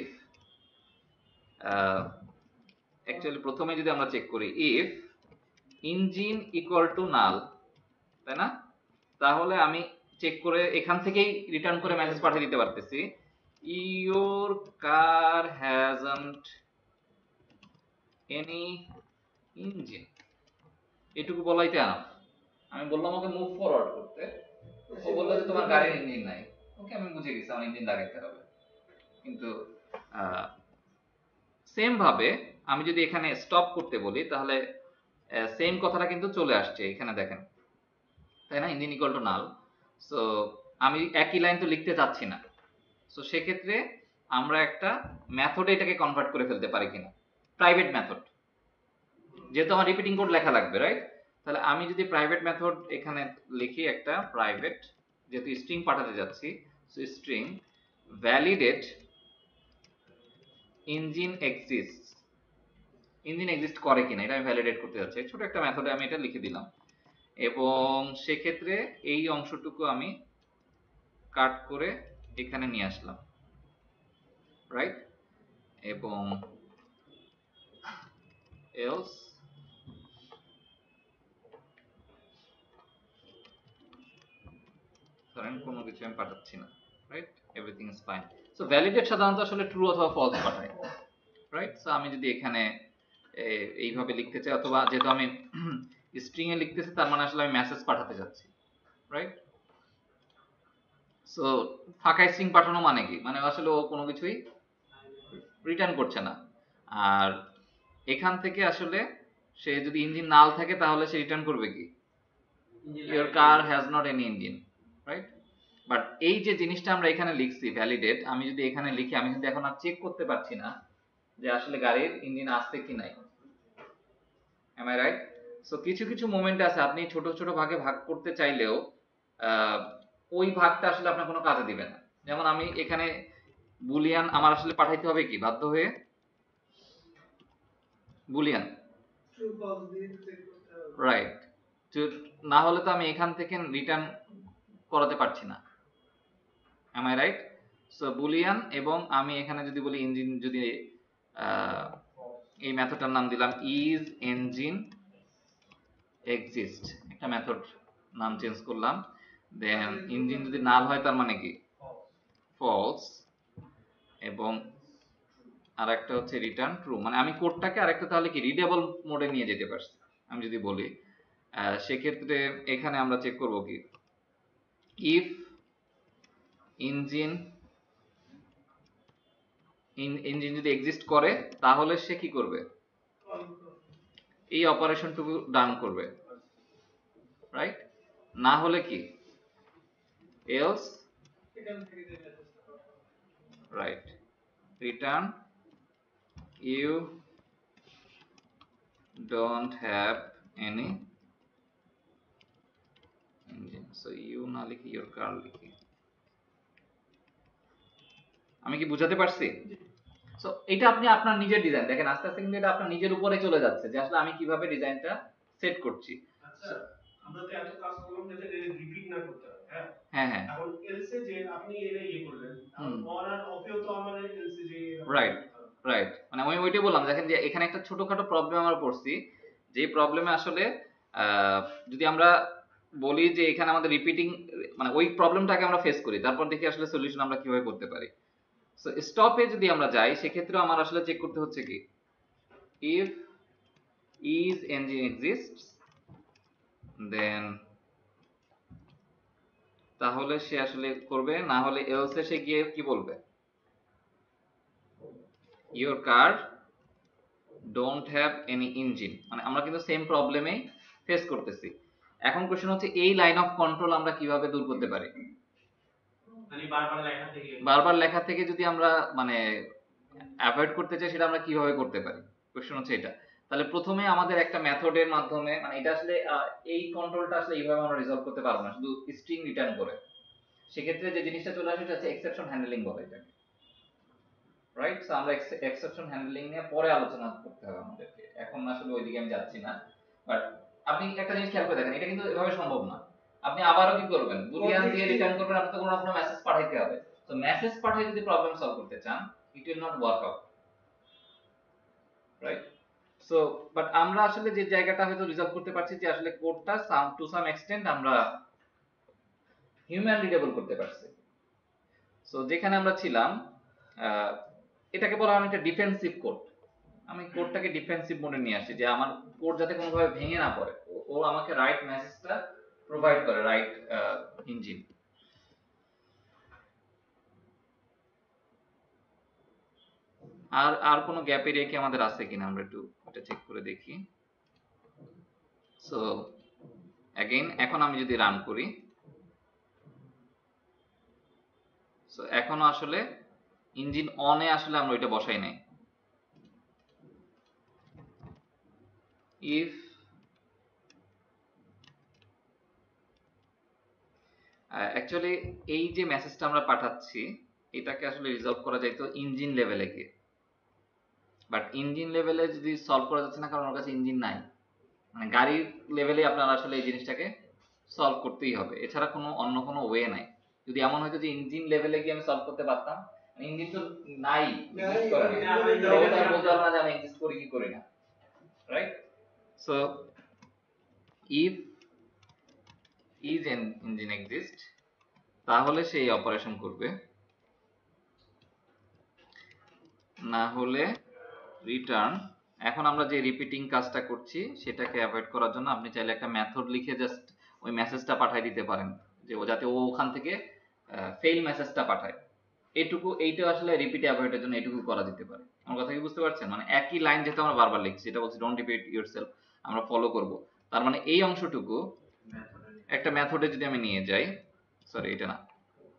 অ্যাকচুয়ালি প্রথমে যদি আমরা চেক করি if engine equal to null, তাই না? তাহলে আমি চেক করে এখান থেকেই রিটার্ন করে মেসেজ পাঠিয়ে দিতে পারতেছি, your car hasn't any engine, এটুকু বলাইতে আনাফ। আমি বললাম ওকে মুভ ফরওয়ার্ড করতে, ও বললো যে তোমার গাড়ির ইঞ্জিন নাই। ওকে, আমি বুঝে গেছি আমার ইঞ্জিন লাগাইতে হবে। কিন্তু সেম ভাবে আমি যদি এখানে স্টপ করতে বলি তাহলে সেম কথাটা কিন্তু চলে আসছে এখানে, দেখেন, তাই না? Engine equal to null. So আমি একই লাইন তো লিখতে চাচ্ছি না। সো সেক্ষেত্রে আমরা একটা মেথডে এটাকে কনভার্ট করে ফেলতে পারি কিনা, প্রাইভেট মেথড, যেহেতু আমার রিপিটিং কোড লেখা লাগবে, রাইট? তাহলে আমি যদি প্রাইভেট মেথড এখানে লিখি, একটা প্রাইভেট, যেহেতু স্ট্রিং পাঠাতে যাচ্ছি, so string validate engine exist, engine exist করে কিনা এটা আমি ভ্যালিডেট করতে যাচ্ছি। ছোট একটা মেথডে আমি এটা লিখে দিলাম, এবং সেক্ষেত্রে এই অংশটুকু আমি কাট করে এখানে নিয়ে আসলাম, রাইট? এবং এলস ধরেন কোনো কিছু আমি পাঠাচ্ছি না, right? Everything is fine. So validate সাধারণত আসলে ট্রু অথবা ফলস পাঠায়, রাইট? সো আমি যদি এখানে এইভাবে লিখতে চাই, অথবা যেহেতু আমি স্ট্রিং এ লিখতেছি তার মানে আসলে আমি মেসেজ পাঠাতে যাচ্ছি, রাইট? সো ফাঁকা স্ট্রিং পাঠানো মানে কি, মানে আসলে ও কোনো কিছুই রিটার্ন করছে না। আর এখান থেকে আসলে সে যদি ইঞ্জিন নাল থাকে তাহলে সে রিটার্ন করবে কি, your car has not any engine, right? But এই যে জিনিসটা আমরা এখানে লিখছি ভ্যালিডেট, আমি যদি এখানে লিখি আমি কিন্তু এখন আর চেক করতে পারছি না যে আসলে গাড়ির ইঞ্জিন আছে কি নাই। M I right? সো কিছু কিছু মোমেন্ট আছে আপনি ছোট ছোট ভাগে ভাগ করতে চাইলেও ওই ভাগটা আসলে আপনার কোনো কাজে দিবে না। যেমন আমি এখানে বুলিয়ান আমার আসলে পাঠাইতে হবে কি, বাধ্য হয়ে বুলিয়ান, রাইট? না হলে তো আমি এখান থেকে রিটার্ন করাতে পারছি না। Am I right? So boolean, এবং আমি এখানে যদি বলি ইঞ্জিন, যদি এই মেথডটার নাম দিলাম ইজ ইঞ্জিন এক্সিস্ট, একটা মেথড নাম চেঞ্জ করলাম। দেন ইঞ্জিন যদি নাল হয় তার মানে কি ফলস, এবং আর একটা হচ্ছে রিটার্ন ট্রু, মানে আমি কোডটাকে আরেকটা তাহলে কি রিডেবল মোডে নিয়ে যেতে পারছি। আমি যদি বলি সেক্ষেত্রে এখানে আমরা চেক করব কি, ইফ ইঞ্জিন ইঞ্জিন যদি এক্সিস্ট করে তাহলে সে কি করবে, এই অপারেশনটুকু ডান করবে, রাইট? না হলে কি else, right, return you don't have any engine. So you না লিখি ইওর কার লিখি। আমি কি বুঝাতে পারছি? সো এটা আপনি আপনার নিজের ডিজাইন দেখেন, আস্তে আস্তে কিন্তু এটা আপনার নিজের উপরে চলে যাচ্ছে যে আসলে আমি কিভাবে ডিজাইনটা সেট করছি। আচ্ছা, আমরা তো এত কাজ করলাম যাতে রিপিট না করতে হয়। হ্যাঁ হ্যাঁ হ্যাঁ, এখন এলসে যে আপনি এটা ইয়ে করলেন, অন আর অফেও তো আমার এলসে যে রাইট রাইট, মানে আমি ওইটাই বললাম, দেখেন যে এখানে একটা ছোটখাটো প্রবলেম আমরা পড়ছি, যে প্রবলেমে আসলে যদি আমরা বলি যে এখানে আমাদের রিপিটিং, মানে ওই প্রবলেমটাকে আমরা ফেস করি, তারপর দেখি আসলে সলিউশন আমরা কিভাবে করতে পারি। সো স্টপে যদি আমরা যাই সেক্ষেত্রে আমার আসলে চেক করতে হচ্ছে কি if is engine exists then তাহলে সে আসলে করবে, না হলে else সে গিয়ে কি বলবে your car don't have any engine, মানে আমরা কিন্তু সেম প্রবলেমে ফেস করতেছি। এখন কোশ্চেন হচ্ছে এই লাইন অফ কন্ট্রোল আমরা কিভাবে দূর করতে পারি। মানে বারবার লেখা থেকে বারবার লেখা থেকে যদি আমরা মানে অ্যাভয়েড করতে চাই সেটা আমরা কিভাবে করতে পারি, কোশ্চেন হচ্ছে এটা। তাহলে প্রথমে আমাদের একটা মেথডের মাধ্যমে, মানে এটা আসলে এই কন্ট্রোলটা আসলে এইভাবে আমরা রিজলভ করতে পারবো না শুধু স্ট্রিং রিটার্ন করে। সেক্ষেত্রে যে জিনিসটা চলে আসে সেটা হচ্ছে এক্সেপশন হ্যান্ডলিং বলে এটাকে, রাইট। সো আমরা এক্সেপশন হ্যান্ডলিং নিয়ে পরে আলোচনা করতে হবে আমাদেরকে, এখন আসলে ওইদিকে আমি যাচ্ছি না। বাট আপনি একটা জিনিস খেয়াল করে দেখেন, এটা কিন্তু এভাবে সম্ভব না। আপনি আবারও কি করবেন, বুলিয়ান দিয়ে রিটার্ন করবেন, আপনার তো কোনো না কোনো মেসেজ পাঠাইতে হবে। তো মেসেজ পাঠিয়ে যদি প্রবলেম সলভ করতে চান, it will not work out, right. So but আমরা আসলে যে জায়গাটা হয়তো রিজলভ করতে পারছি যে আসলে কোডটা সাম টু সাম এক্সটেন্ট আমরা হিউম্যান রিডেবল করতে পারছি। সো যেখানে আমরা ছিলাম, এটাকে বলা হয় একটা ডিফেন্সিভ কোড। আমি কোডটাকে ডিফেন্সিভ মোডে নিয়ে আসি, যে আমার কোড যাতে কোনোভাবে ভেঙে না পড়ে, ও আমাকে রাইট মেসেজটা প্রোভাইড করে, রাইট ইঞ্জিন। আর আর কোনো গ্যাপ এরিয়া কি আমাদের আছে কিনা আমরা একটু এটা চেক করে দেখি। সো অ্যাগেইন এখন আমি যদি রান করি, সো এখনো আসলে ইঞ্জিন অনে আসলে আমরা ওইটা বসাই নাই। ইফ অ্যাকচুয়ালি এই যে মেসেজটা আমরা পাঠাচ্ছি এটাকে আসলে রিজলভ করা যাইতো ইঞ্জিন লেভেলে গিয়ে, বাট ইঞ্জিন লেভেলে যদি সলভ করা যাচ্ছে না, কারণ ওর কাছে ইঞ্জিন নাই। মানে গাড়ির লেভেলে আপনার আসলে এই জিনিসটাকে সলভ করতেই হবে, এছাড়া কোনো অন্য কোনো ওয়ে নাই। যদি এমন হয়তো যে ইঞ্জিন লেভেলে গিয়ে আমি সলভ করতে পারতাম, ইঞ্জিন তো নাই, এক্সিস্ট করে না, তো তার বলতে পারবো না যে আমি এক্সিস্ট করি কি করি না, right. So if is engine exist, তাহলে সে এই অপারেশন করবে, না হলে রিটার্ন। এখন আমরা যে রিপিটিং কাজটা করছি সেটাকে অ্যাভয়েড করার জন্য আপনি চাইলে একটা মেথড লিখে জাস্ট ওই মেসেজটা পাঠিয়ে দিতে পারেন, যে ও যাতে ও ওখান থেকে ফেল মেসেজটা পাঠায়। এইটুকু, এইটা আসলে রিপিট অ্যাভয়েডের জন্য এইটুকু করা যেতে পারে। আমার কথা কি বুঝতে পারছেন? মানে একই লাইন যেহেতু আমরা বারবার লিখছি, এটা বলছি ডোন্ট রিপিট ইয়োরসেলফ, আমরা ফলো করব। তার মানে এই অংশটুকু একটা মেথডে যদি আমি নিয়ে যাই, সরি এটা না,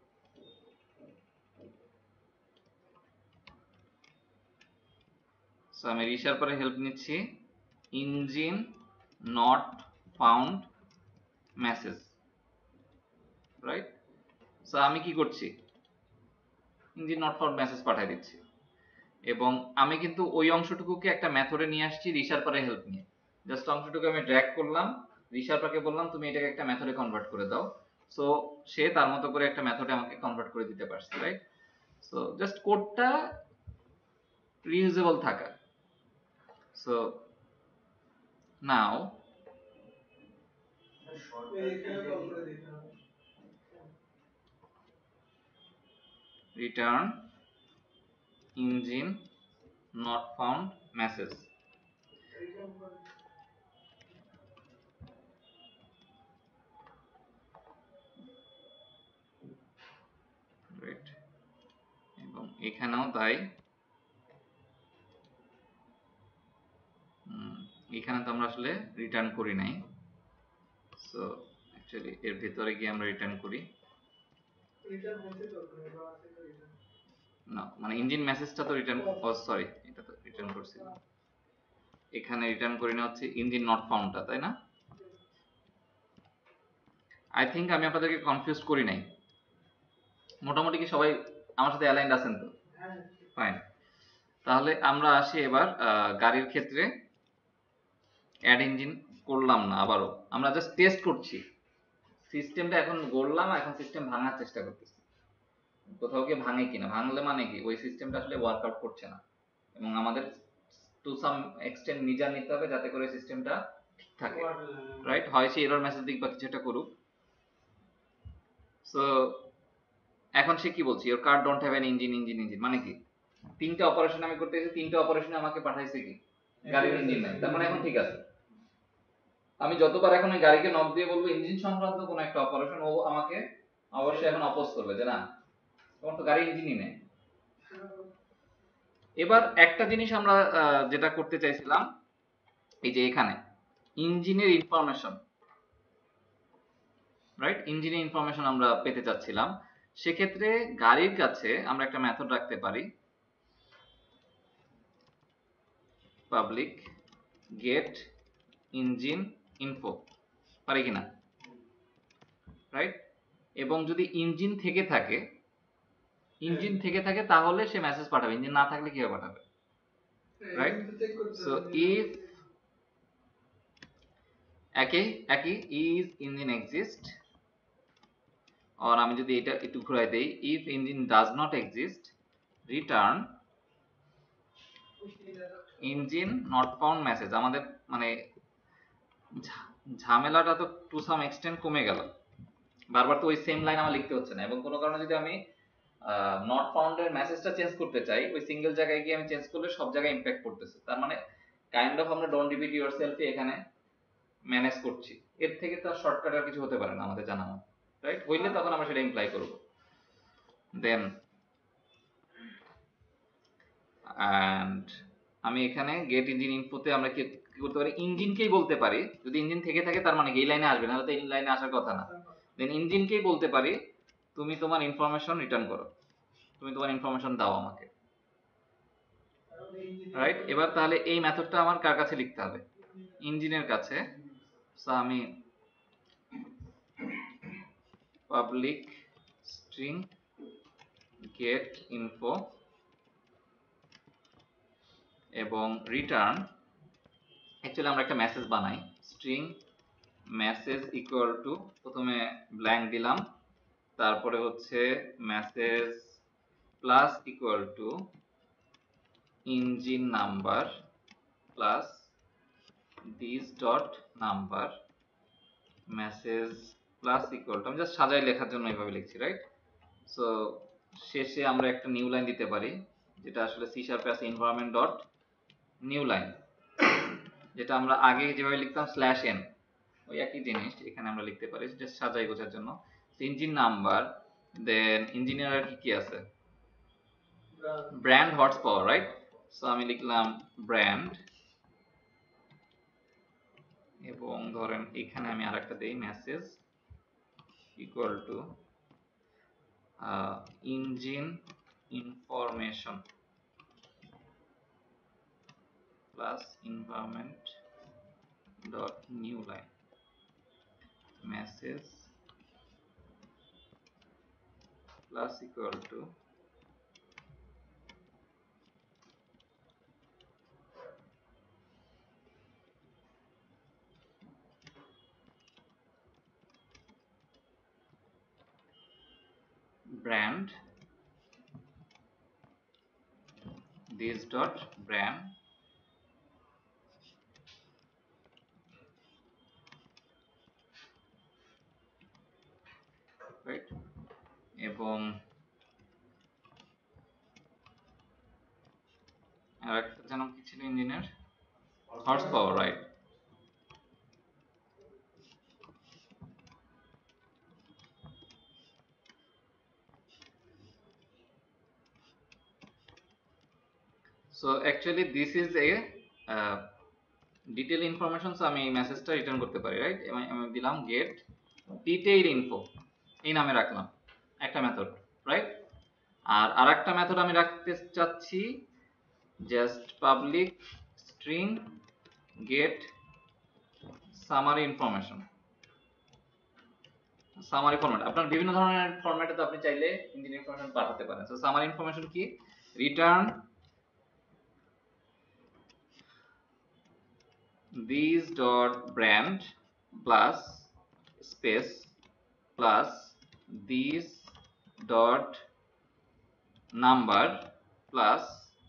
সো আমি রিশার পরে হেল্প নিচ্ছি, engine not found message, right. So আমি কি করছি, ইঞ্জিন নট ফাউন্ড মেসেজ পাঠিয়ে দিচ্ছি, এবং আমি কিন্তু ওই অংশটুকুকে একটা মেথডে নিয়ে আসছি রিশার পরে হেল্প নিয়ে। জাস্ট অংশটুকু আমি ড্র্যাগ করলাম, রিশার পাকে বললাম তুমি এটাকে একটা মেথডে কনভার্ট করে দাও, সো সে তার মতো করে একটা মেথডে আমাকে কনভার্ট করে দিতে পারছে, রাইট। সো জাস্ট কোডটা রিইউজেবল থাকা। So now return engine not found message, right, এবং এখানেও তাই, এখানে তো আমরা আসলে রিটার্ন করি নাই, সো অ্যাকচুয়ালি এর ভিতরে গিয়ে আমরা রিটার্ন করি না, মানে ইঞ্জিন মেসেজটা তো রিটার্ন, ও সরি এটা তো রিটার্ন করছিলাম, এখানে রিটার্ন করি না হচ্ছে ইঞ্জিন নট ফাউন্ডটা, তাই না? আই থিঙ্ক আমি আপনাদেরকে কনফিউজ করি নাই, মোটামুটি কি সবাই আমার সাথে অ্যালাইন্ড আছেন তো? ফাইন। তাহলে আমরা আসি এবার গাড়ির ক্ষেত্রে, অ্যাড ইঞ্জিন করলাম না, আবারও আমরা জাস্ট টেস্ট করছি সিস্টেমটা, এখন গড়লাম, এখন সিস্টেম ভাঙার চেষ্টা করতেছি, কোথাও গিয়ে ভাঙে কিনা, ভাঙলে মানে কি ওই সিস্টেমটা আসলে ওয়ার্কআউট করছে না, এবং আমাদের টু সাম এক্সটেন্ট নিজা নিতে হবে যাতে করে সিস্টেমটা ঠিক থাকে, রাইট। হয় সে এরর মেসেজ দিক বা কিছু একটা করুক। সো এখন সে কি বলছে, your car don't have an engine engine engine মানে কি, তিনটা অপারেশন আমি করতে গেছি, তিনটা অপারেশনে আমাকে পাঠাইছে কি গাড়ির ইঞ্জিন নাই, তার মানে এখন ঠিক আছে। আমি যতবার এখন ওই গাড়িকে নক দিয়ে বলবো ইঞ্জিন সংক্রান্ত কোনো একটা অপারেশন, ও আমাকে অবশ্যই এখন অপোজ করবে যে না তোমার তো গাড়ি ইঞ্জিনই নেই। এবার একটা জিনিস আমরা যেটা করতে চাইছিলাম, এই যে এখানে ইঞ্জিনের ইনফরমেশন, রাইট, ইঞ্জিনের ইনফরমেশন আমরা পেতে চাচ্ছিলাম। সেক্ষেত্রে গাড়ির কাছে আমরা একটা মেথড রাখতে পারি, পাবলিক গেট ইঞ্জিন ইনফো, পারি কিনা, রাইট। এবং যদি ইঞ্জিন থেকে থাকে, ইঞ্জিন থেকে থাকে তাহলে সে মেসেজ পাঠাবে, ইঞ্জিন না থাকলে কিভাবে পাঠাবে, রাইট। সো ইফ একই একই ইজ ইঞ্জিন এক্সিস্ট, আর আমি যদি এটা একটু ঘুরাই দেই, if engine does not exist return engine not found message. আমাদের মানে ঝামেলাটা তো টু সাম এক্সটেন্ট কমে গেল, বারবার তো ওই সেম লাইন আমার লিখতে হচ্ছে না। এবং কোনো কারণে যদি আমি নট ফাউন্ড এর মেসেজটা চেঞ্জ করতে চাই, ওই সিঙ্গেল জায়গায় গিয়ে আমি চেঞ্জ করলে সব জায়গায় ইমপ্যাক্ট করতেছে। তার মানে কাইন্ড অফ আমরা ডোন্ট রিপিট ইউরসেলফ এখানে ম্যানেজ করছি। এর থেকে তো শর্টকাট আর কিছু হতে পারে না আমাদের জানা মতো, রাইট। হইলে তখন আমরা সেটা ইমপ্লাই করব। দেন অ্যান্ড আমি এখানে গেট ইঞ্জিন ইনফোতে আমরা কি করতে পারি, ইঞ্জিনকেই বলতে পারি, যদি ইঞ্জিন থেকে থাকে তার মানে এই লাইনে আসবে না, তো এই লাইনে আসার কথা না। দেন ইঞ্জিনকেই বলতে পারি তুমি তোমার ইনফরমেশন রিটার্ন করো, তুমি তোমার ইনফরমেশন দাও আমাকে, রাইট। এবার তাহলে এই মেথডটা আমার কার কাছে লিখতে হবে, ইঞ্জিনের কাছে। সো আমি পাবলিক স্ট্রিং গেট ইনফো এবং রিটার্ন, অ্যাকচুয়ালি আমরা একটা মেসেজ বানাই, স্ট্রিং মেসেজ ইকুয়াল টু, প্রথমে ব্ল্যাঙ্ক দিলাম, তারপরে হচ্ছে message plus equal to engine number plus this dot number message plus equal to, আমি জাস্ট সাজাই লেখার জন্য এইভাবে লিখছি, রাইট। সো শেষে আমরা একটা নিউ লাইন দিতে পারি, যেটা আসলে সি শার্পে আছে এনভায়রনমেন্ট ডট নিউ লাইন, যেটা আমরা আগে যেভাবে লিখতাম স্ল্যাশ এন, ওই একই জিনিস এখানে আমরা লিখতে পারি, জাস্ট সাজাই বোঝার জন্য। ইঞ্জিন নাম্বার, দেন ইঞ্জিনিয়ার কি কি আছে, brand horse power, right. So আমি লিখলাম ব্র্যান্ড, এবং ধরেন এখানে আমি আরেকটা দেই message equal to engine information plus environment dot new line message plus equal to brand this dot brand right, এবং আরেকটা যেন কি ছিল ইঞ্জিনের horse power, right. So actually this is a uh, detail information, so আমি এই মেসেজটা রিটার্ন করতে পারি, রাইট। আমি দিলাম গেট ডিটেইল ইনফো, এই নামে রাখলাম একটা মেথড, রাইট। আর আরেকটা মেথড আমি রাখতে চাচ্ছি just public string get summary information, summary format, আপনার বিভিন্ন ধরনের ফরম্যাটে তো আপনি চাইলে ইঞ্জিন ইনফরমেশন পাঠাতে পারেন। সো সামারি ইনফরমেশন কি, return this dot brand plus space plus this dot number plus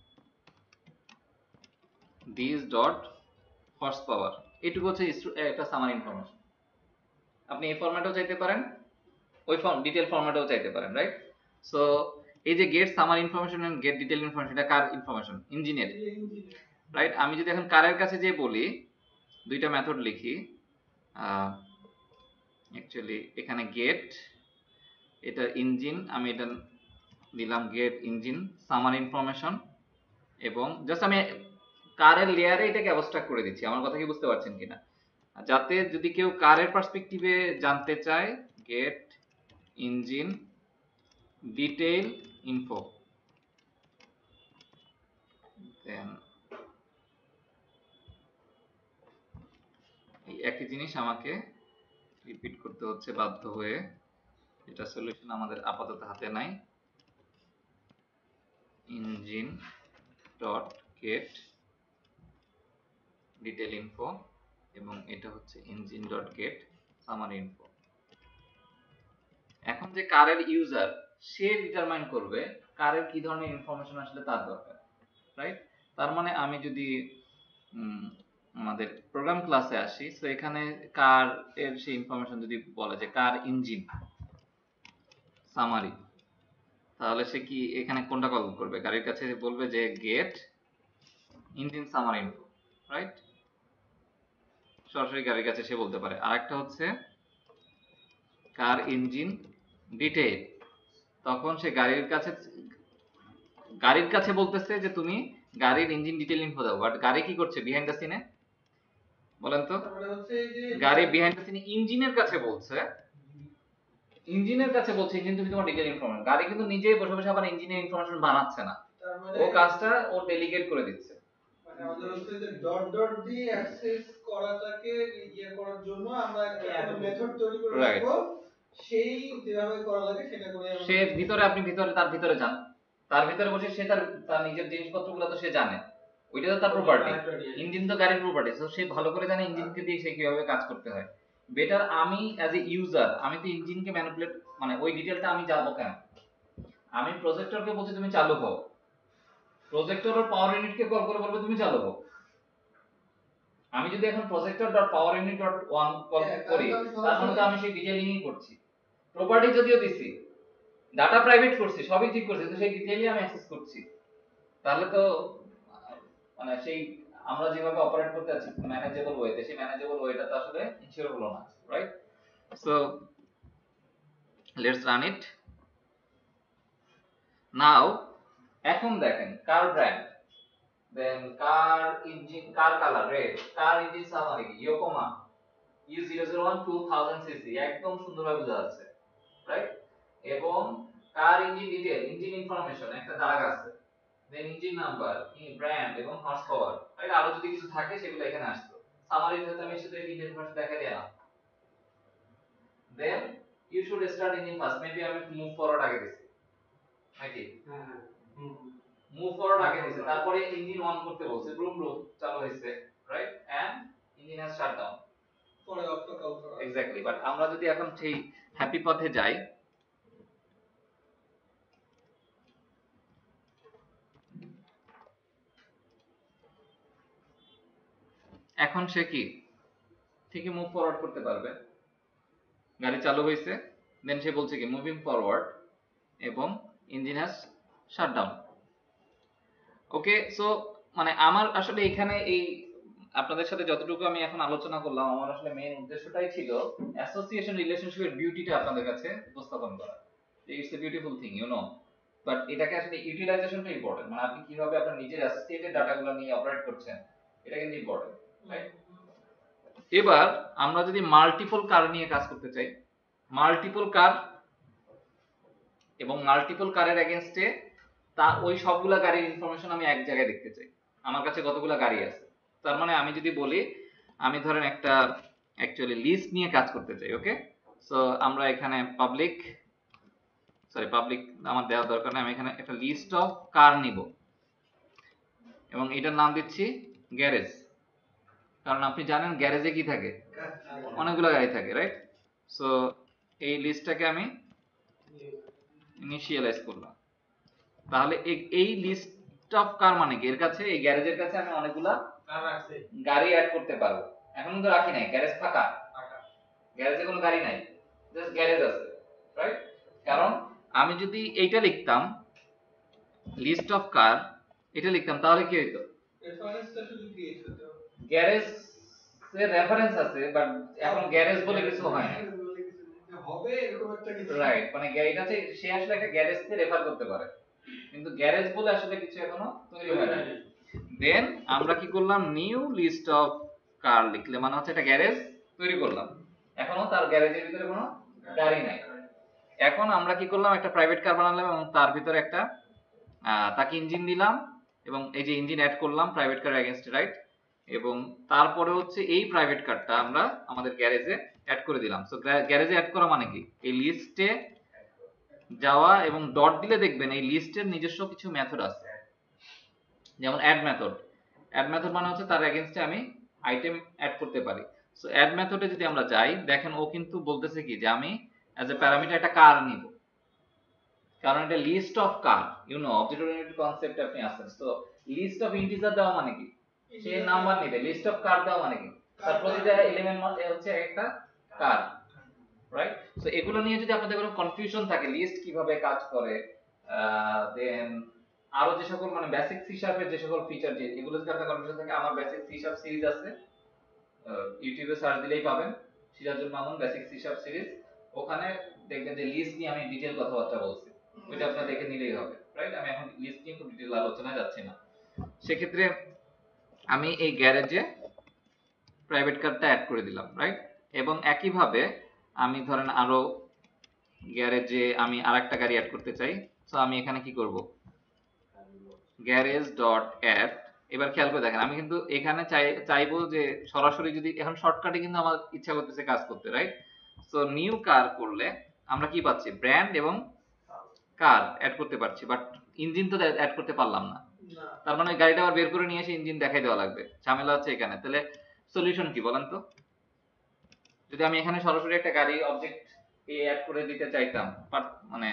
this dot horse power, এটুকু হচ্ছে একটা সামারি ইনফরমেশন। আপনি এই ফরম্যাটেও চাইতে পারেন, ওই ফর্ম ডিটেল ফরম্যাটেও চাইতে পারেন, রাইট। সো এই যে get summary information and get detail information, এটা কার ইনফরমেশন? ইঞ্জিনের, রাইট? আমি যদি এখন কারের কাছে যে বলি, দুইটা মেথড লিখি অ্যাকচুয়ালি, এখানে গেট, এটা ইঞ্জিন, আমি এটা দিলাম গেট ইঞ্জিন সামার ইনফরমেশন, এবং জাস্ট আমি কারের লেয়ারে এটাকে অ্যাবস্ট্রাক্ট করে দিচ্ছি। আমার কথা কি বুঝতে পারছেন কিনা? যাতে যদি কেউ কারের পার্সপেক্টিভে জানতে চায়, get engine detail info, then এই একই জিনিস আমাকে রিপিট করতে হচ্ছে বাধ্য হয়ে, এটা সলিউশন আমাদের আপাতত হাতে নাই। Engine dot get detail info, এবং এটা হচ্ছে engine dot get summary info. এখন যে কারের ইউজার, সে ডিটারমাইন করবে কারের কি ধরনের ইনফরমেশন আসলে তার দরকার, রাইট? তার মানে আমি যদি আমাদের প্রোগ্রাম ক্লাসে আসি, তো এখানে কার এর সেই ইনফরমেশন যদি বলে যে কার ইঞ্জিন সামারি, তাহলে সে কি এখানে কোনটা কল করবে? গাড়ির কাছে বলবে যে get engine summary info, right? সরাসরি গাড়ির কাছে সে বলতে পারে। আরেকটা হচ্ছে কার ইঞ্জিন ডিটেইল, তখন সে গাড়ির কাছে গাড়ির কাছে বলতেছে যে তুমি গাড়ির ইঞ্জিন ডিটেইল ইনফো দাও, বাট গাড়ি কি করছে বিহাইন্ড দ্য সিনে? বলেন তো। গাড়ি বিহাইন্ড দ্য সিনে ইঞ্জিনের কাছে বলছে, ইঞ্জিনের কাছে বলছে ইঞ্জিন তুমি তোমার ডিটেইল ইনফরমেশন। গাড়ি কিন্তু নিজেই বসে বসে আবার ইঞ্জিনের ইনফরমেশন বানাচ্ছে না, ও কাজটা ও ডেলিগেট করে দিচ্ছে। মানে আমাদের হচ্ছে যে ডট ডট দিয়ে অ্যাক্সেস করাটাকে ইয়ে করার জন্য আমরা একটা মেথড তৈরি করে রাখবো, সেই যেভাবে করা লাগে সেটা করে আমরা, সে ভিতরে, আপনি ভিতরে তার ভিতরে যান, তার ভিতরে বসে সে তার তার নিজের জিনিসপত্রগুলো তো সে জানে, ওইটা তো তার প্রপার্টি। ইঞ্জিন তো গাড়ির প্রপার্টি, তো সে ভালো করে জানে ইঞ্জিনকে দিয়ে সে কিভাবে কাজ করতে হয়। বেটার আমি অ্যাজ এ ইউজার, আমি তো ইঞ্জিনকে ম্যানিপুলেট, মানে ওই ডিটেলটা আমি যাবো কেন? আমি প্রজেক্টরকে বলছি তুমি চালু হও, প্রজেক্টর আর পাওয়ার ইউনিটকে কল করে বলবে তুমি চালু হও। আমি যদি এখন projector dot power unit dot one call করি, তার মানে তো আমি সেই ডিটেইলিংই করছি। প্রপার্টি যদিও দিছি, ডাটা প্রাইভেট করছি, সবই ঠিক করছি, কিন্তু সেই ডিটেইলই আমি অ্যাক্সেস করছি। তাহলে তো মানে সেই আমরা যেভাবে অপারেট করতে আছি ম্যানেজেবল ওয়েতে, সেই ম্যানেজেবল ওয়েটা তো আসলে ইনশিওর হলো না, right? So let's run it now. এখন দেখেন car brand, then car engine, car colour red, car engine summary Yokohama U zero zero one two thousand CC, একদম সুন্দরভাবে বোঝা যাচ্ছে, রাইট? এবং car engine detail, engine information একটা দাগ আছে, দেন ইঞ্জিন নাম্বার, ব্র্যান্ড এবং হর্স পাওয়ার, রাইট? আরো যদি কিছু থাকে সেগুলো এখানে আসতো। সামারিতে তো আমি শুধু এই তিনটে ইনফরমেশন দেখাই দিলাম। Then you should start engine first, maybe আমি মুভ ফরওয়ার্ড আগে দিছি নাকি? হ্যাঁ হ্যাঁ, মুভ ফরওয়ার্ড আগে দিছি, তারপরে ইঞ্জিন অন করতে বলছে, ব্রুম ব্রুম চালু হইছে, right? And engine has shut down, পরে অফ কল করা। এক্স্যাক্টলি। বাট আমরা যদি এখন সেই হ্যাপি পথে যাই, এখন সে কি ঠিকই মুভ ফরওয়ার্ড করতে পারবে, গাড়ি চালু হয়েছে, দেন সে বলছে কি মুভিং ফরওয়ার্ড এবং engine has shut down. Okay, so মানে আমার আসলে এখানে এই আপনাদের সাথে যতটুকু আমি এখন আলোচনা করলাম, আমার আসলে মেইন উদ্দেশ্যটাই ছিল অ্যাসোসিয়েশন রিলেশনশিপের বিউটিটা আপনাদের কাছে উপস্থাপন করা। It's a beautiful thing, you know, but এটাকে আসলে ইউটিলাইজেশনটা ইম্পর্টেন্ট, মানে আপনি কিভাবে আপনার নিজের অ্যাসোসিয়েটেড ডাটাগুলো নিয়ে অপারেট করছেন, এটা কিন্তু ইম্পর্টেন্ট, রাইট? এবার আমরা যদি মাল্টিপল কার নিয়ে কাজ করতে চাই, মাল্টিপল কার এবং মাল্টিপল কারের এগেইনস্টে তা ওই সবগুলা গাড়ির ইনফরমেশন আমি এক জায়গায় দেখতে চাই, আমার কাছে কতগুলা গাড়ি আছে। তার মানে আমি যদি বলি আমি ধরেন একটা অ্যাকচুয়ালি লিস্ট নিয়ে কাজ করতে চাই, ওকে? সো আমরা এখানে পাবলিক, সরি পাবলিক আমার দেওয়ার দরকার নেই, আমি এখানে একটা লিস্ট অফ কার নিব এবং এটার নাম দিচ্ছি গ্যারেজ, কারণ আপনি জানেন গ্যারেজে কি থাকে, অনেকগুলো গাড়ি থাকে, রাইট? সো এই লিস্টটাকে আমি ইনিশিয়ালাইজ করলাম। তাহলে এই লিস্ট অফ কার মানে কি, এর কাছে এই গ্যারেজের কাছে আমি অনেকগুলা কার আছে গাড়ি অ্যাড করতে পারবো। এখন কিন্তু রাখি নাই, গ্যারেজ ফাঁকা, গ্যারেজে কোনো গাড়ি নাই, জাস্ট গ্যারেজ আছে, রাইট? কারণ আমি যদি এইটা লিখতাম লিস্ট অফ কার, এটা লিখতাম তাহলে কি হইতো? রেফারেন্সটা শুধু ক্রিয়েট হতো, গ্যারেজ এর রেফারেন্স আছে বাট এখন গ্যারেজ বলে কিছু হয় না, হবে এরকম একটা কিছু, রাইট? মানে এটা হচ্ছে সে আসলে একটা গ্যারেজকে রেফার করতে পারে, কিন্তু গ্যারেজ বলে আসলে কিছু এখনো তৈরি হয় না। দেন আমরা কি করলাম, নিউ লিস্ট অফ কার লিখলে মানে হচ্ছে একটা গ্যারেজ তৈরি করলাম, এখনো তার গ্যারেজের ভিতরে কোনো গাড়ি নাই। এখন আমরা কি করলাম, একটা প্রাইভেট কার বানালাম এবং তার ভিতরে একটা তাকে ইঞ্জিন দিলাম এবং এই যে ইঞ্জিন অ্যাড করলাম প্রাইভেট কার এগেইনস্ট, রাইট? এবং তারপরে হচ্ছে এই প্রাইভেট কারটা আমরা আমাদের গ্যারেজে অ্যাড করে দিলাম। সো গ্যারেজে অ্যাড করা মানে কি, এই লিস্টে যাওয়া এবং ডট দিলে দেখবেন এই লিস্টের নিজস্ব কিছু মেথড আছে, যেমন অ্যাড মেথড। অ্যাড মেথড মানে হচ্ছে তার এগেইনস্টে আমি আইটেম অ্যাড করতে পারি। সো অ্যাড মেথডে যদি আমরা যাই, দেখেন ও কিন্তু বলতেছে কি যে আমি অ্যাজ এ প্যারামিটার একটা কার নিব, কারণ এটা list of car, you know object oriented concept আপনি আসেন। সো লিস্ট অফ ইন্টিজার দেওয়া মানে কি, সে নাম্বার নেবে। লিস্ট অফ কার দেওয়া মানে কি, তার প্রতিটা এলিমেন্ট হচ্ছে একটা কার, রাইট? সো এগুলো নিয়ে যদি আপনাদের কোনো কনফিউশন থাকে, লিস্ট কিভাবে কাজ করে, দেন আরো যে সকল মানে বেসিক সি শার্পের যে সকল ফিচার, যে এগুলো যদি আপনার কনফিউশন থাকে, আমার বেসিক সি শার্প সিরিজ আছে, ইউটিউবে সার্চ দিলেই পাবেন, Sirajul Mamun basic C sharp series. ওখানে দেখবেন যে লিস্ট নিয়ে আমি ডিটেইল কথাবার্তা বলছি, ওইটা আপনারা দেখে নিলেই হবে, রাইট? আমি এখন লিস্ট নিয়ে খুব ডিটেইল আলোচনায় যাচ্ছি না। সেক্ষেত্রে আমি এই গ্যারেজে প্রাইভেট কারটা অ্যাড করে দিলাম, রাইট? এবং একইভাবে আমি ধরেন আরো গ্যারেজে আমি আরেকটা গাড়ি অ্যাড করতে চাই। সো আমি এখানে কি করব, গ্যারেজ ডট অ্যাড। এবার খেয়াল করে দেখেন, আমি কিন্তু এখানে চাই চাইবো যে সরাসরি, যদি এখন শর্টকাটে কিন্তু আমার ইচ্ছা করতেছে কাজ করতে, রাইট? সো নিউ কার করলে আমরা কি পাচ্ছি, ব্র্যান্ড এবং কার অ্যাড করতে পারছি, বাট ইঞ্জিন তো অ্যাড করতে পারলাম না। তার মানে ওই গাড়িটা আবার বের করে নিয়ে এসে ইঞ্জিন দেখাই দেওয়া লাগবে, ঝামেলা হচ্ছে এখানে। তাহলে সলিউশন কি বলেন তো? যদি আমি এখানে সরাসরি একটা গাড়ি অবজেক্ট এ অ্যাড করে দিতে চাইতাম, মানে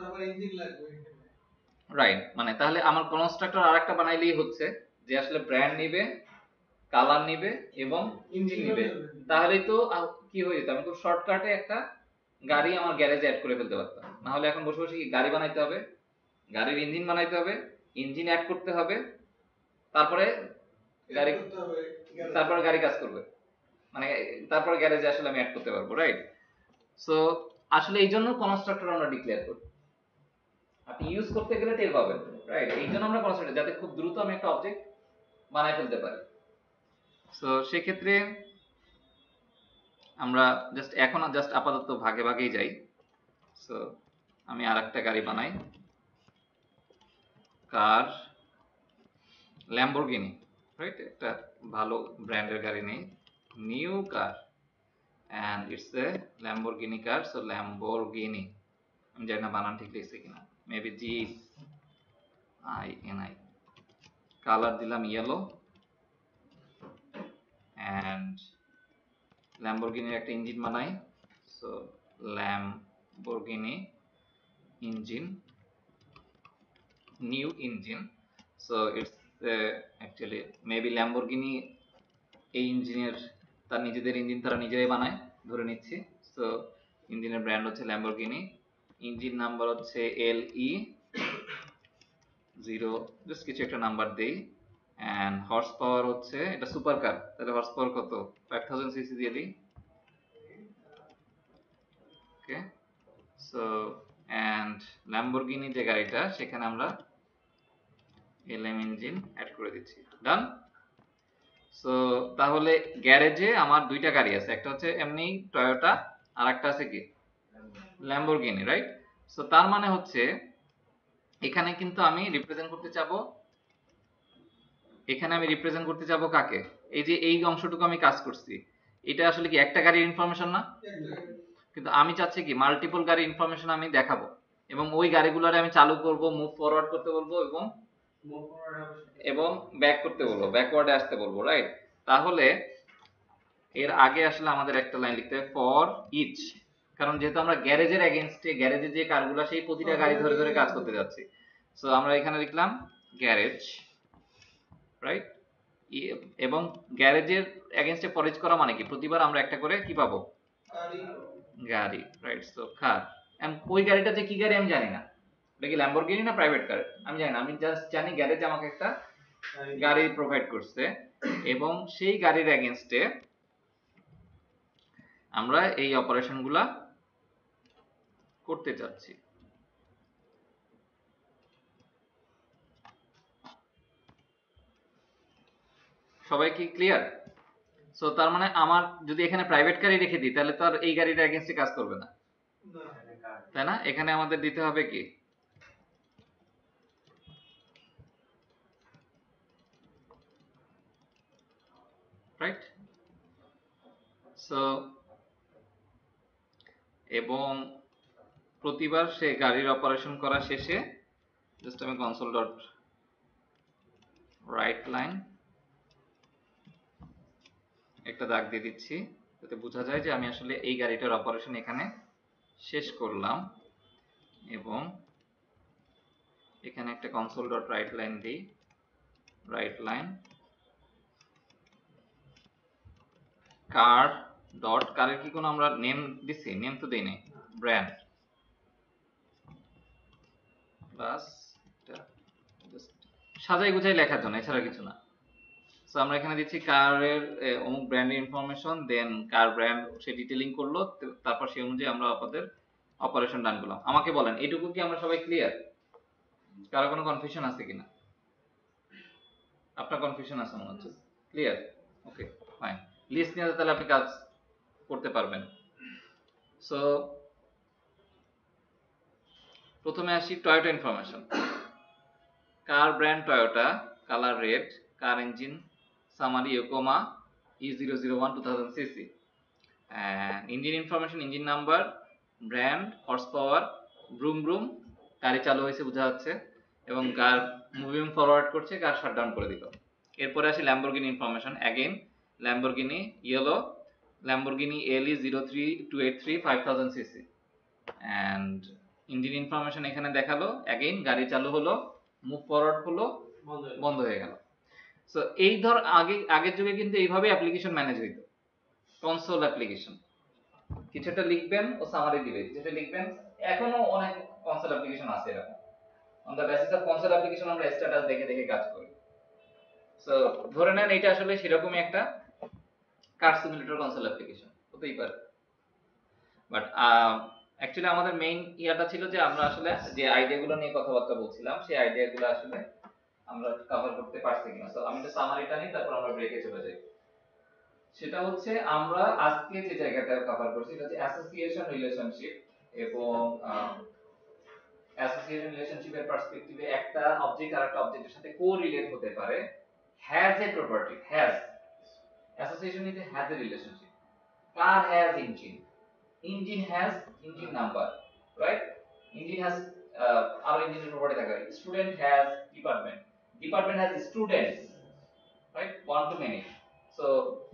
রাইট, মানে তাহলে আমার কনস্ট্রাক্টর আরেকটা বানাইলেই হচ্ছে, যে আসলে ব্র্যান্ড নিবে, কালার নিবে এবং ইঞ্জিন নিবে, তাহলেই তো কি হয়ে যেত, আমি খুব শর্টকাটে একটা গাড়ি আমার গ্যারেজে অ্যাড করে ফেলতে পারতাম। না হলে এখন বসে বসে কি গাড়ি বানাইতে হবে, গাড়ির ইঞ্জিন বানাইতে হবে, ইঞ্জিন অ্যাড করতে হবে, তারপরে গাড়ি, তারপরে গাড়ি কাজ করবে, মানে তারপরে গ্যারেজে আসলে আমি অ্যাড করতে পারবো, রাইট? সো আসলে এই জন্য কনস্ট্রাক্টর আমরা ডিক্লেয়ার করি, আপনি ইউজ করতে গেলে টের পাবেন, রাইট? এই জন্য আমরা কনস্ট্রাক্টর, যাতে খুব দ্রুত আমি একটা অবজেক্ট বানাই ফেলতে পারি। সো সেক্ষেত্রে আমরা জাস্ট এখন জাস্ট আপাতত ভাগে ভাগেই যাই। সো আমি আর একটা গাড়ি বানাই, কার ল্যাম্বরগিনি, রাইট? একটা ভালো ব্র্যান্ডের গাড়ি নেই, new car and it's a Lamborghini car. So Lamborghini, আমি জানি না বানান ঠিক লিখছি কিনা, maybe G I N I. Colour দিলাম ইয়েলো, অ্যান্ড ল্যাম্বরগিনির একটা ইঞ্জিন বানাই। So Lamborghini engine, new engine. So it's actually maybe Lamborghini এই ইঞ্জিনের, তার নিজেদের ইঞ্জিন তারা নিজেরাই বানায় ধরে নিচ্ছি। সো ইঞ্জিনের ব্র্যান্ড হচ্ছে ল্যাম্বরগিনি, ইঞ্জিন নাম্বার হচ্ছে এল ই জিরো, জাস্ট কিছু একটা নাম্বার দেই, অ্যান্ড হর্স পাওয়ার হচ্ছে, এটা সুপার কার, তাহলে হর্স পাওয়ার কত, ফাইভ থাউজেন্ড সিসি দিয়ে দিই, ওকে। সো অ্যান্ড ল্যাম্বরগিনি যে গাড়িটা, সেখানে আমরা এলএম ইঞ্জিন অ্যাড করে দিচ্ছি, ডান। সো তাহলে গ্যারেজে আমার দুইটা গাড়ি আছে, একটা হচ্ছে এমনি টয়োটা, আর একটা আছে কি ল্যাম্বরগিনি, রাইট? সো তার মানে হচ্ছে এখানে কিন্তু আমি রিপ্রেজেন্ট করতে চাবো, এখানে আমি রিপ্রেজেন্ট করতে চাবো কাকে, এই যে এই অংশটুকু আমি কাজ করছি, এটা আসলে কি একটা গাড়ির ইনফরমেশন না? কিন্তু আমি চাচ্ছি কি মাল্টিপল গাড়ির ইনফরমেশন আমি দেখাবো, এবং ওই গাড়িগুলোরে আমি চালু করব, মুভ ফরওয়ার্ড করতে বলবো, এবং এবং ব্যাক করতে বলবো, ব্যাকওয়ার্ডে আসতে বলবো, রাইট? তাহলে এর আগে আসলে আমাদের একটা লাইন লিখতে হবে, ফর ইচ, কারণ যেহেতু আমরা গ্যারেজের এগেইনস্টে, গ্যারেজে যে কারগুলো সেই প্রতিটা গাড়ি ধরে ধরে কাজ করতে যাচ্ছি। সো আমরা এখানে লিখলাম গ্যারেজ, রাইট? এবং গ্যারেজের এগেইনস্টে ফর ইচ করা মানে কি, প্রতিবার আমরা একটা করে কি পাবো, গাড়ি, রাইট? সো কার। ওই গাড়িটা যে কি গাড়ি আমি জানি না, এটা কি ল্যাম্বরগিনি না প্রাইভেট কার আমি জানি না, আমি জাস্ট জানি গ্যারেজ আমাকে একটা গাড়ি প্রোভাইড করছে এবং সেই গাড়ির এগেইনস্টে আমরা এই অপারেশনগুলা করতে চাচ্ছি। সবাই কি ক্লিয়ার? সো তার মানে আমার যদি এখানে প্রাইভেট গাড়ি রেখে দিই তাহলে তো আর এই গাড়িটার এগেইনস্টে কাজ করবে না, তাই না? এখানে আমাদের দিতে হবে কি রাইট। সো এবং প্রতিবার সে গাড়ির অপারেশন করা শেষে জাস্ট আমি কনসোল ডট রাইট লাইন একটা দাগ দিয়ে দিচ্ছি যাতে বোঝা যায় যে আমি আসলে এই গাড়িটার অপারেশন এখানে শেষ করলাম এবং এখানে একটা কনসোল ডট রাইট লাইন দিই, রাইট লাইন কার ডট কারের কি কোনো আমরা নেম দিছি? নেম তো দেই নাই, ব্র্যান্ড প্লাস সাজাই গুছাই লেখার জন্য, এছাড়া কিছু না। সো আমরা এখানে দিচ্ছি কারের অমুক ব্র্যান্ডের ইনফরমেশন, দেন কার ব্র্যান্ড সে ডিটেইলিং করলো, তারপর সেই অনুযায়ী আমরা আমাদের অপারেশন ডান করলাম। আমাকে বলেন এইটুকু কি আমরা সবাই ক্লিয়ার? কারো কোনো কনফিউশন আছে কিনা? আপনার কনফিউশন আছে মনে হচ্ছে, ক্লিয়ার? ওকে ফাইন, লিস্ট নিয়ে তাহলে আপনি কাজ করতে পারবেন। সো প্রথমে আসি Toyota information, car brand Toyota, colour red, car engine summary Yokohama E zero zero one two thousand CC, engine information engine number, brand, horse power, vroom vroom, গাড়ি চালু হয়েছে বোঝা যাচ্ছে এবং কার মুভিং ফরওয়ার্ড করছে, কার শাটডাউন করে দিল। এরপরে আসি Lamborghini information, again Lamborghini yellow, Lamborghini LE zero three two eight three five thousand CC, and engine information এখানে দেখালো, অ্যাগেন গাড়ি চালু হলো, মুভ ফরওয়ার্ড হলো, বন্ধ হয়ে গেল। সো এই ধর আগে আগের যুগে কিন্তু এইভাবে অ্যাপ্লিকেশন ম্যানেজ হইতো, কনসোল অ্যাপ্লিকেশন, কিছু একটা লিখবেন ও সামারি দিবে, যেটা লিখবেন। এখনো অনেক কনসোল অ্যাপ্লিকেশন আছে এরকম, on the basis of console application আমরা স্ট্যাটাস দেখে দেখে কাজ করি। সো ধরে নেন এটা আসলে সেরকমই একটা কার সিমুলেটর কনসোল অ্যাপ্লিকেশন হতেই পারে, বাট অ্যাকচুয়ালি আমাদের মেইন ইয়াটা ছিল যে আমরা আসলে যে আইডিয়াগুলো নিয়ে কথাবার্তা বলছিলাম সেই আইডিয়াগুলো আসলে আমরা কভার করতে পারছি কিনা। সো আমি তো সামারিটা নিই, তারপর আমরা ব্রেকে চলে যাই। সেটা হচ্ছে আমরা আজকে যে জায়গাটা কভার করছি এটা হচ্ছে অ্যাসোসিয়েশন রিলেশনশিপ, এবং অ্যাসোসিয়েশন রিলেশনশিপের পার্সপেক্টিভে একটা অবজেক্ট আরেকটা অবজেক্টের সাথে কোরিলেট হতে পারে, has a property, has association is a has a relationship. Car has engine, engine has engine number, right? Engine has আর ইঞ্জিনের প্রপার্টি থাকে, student has department, department has students, right? One to many. So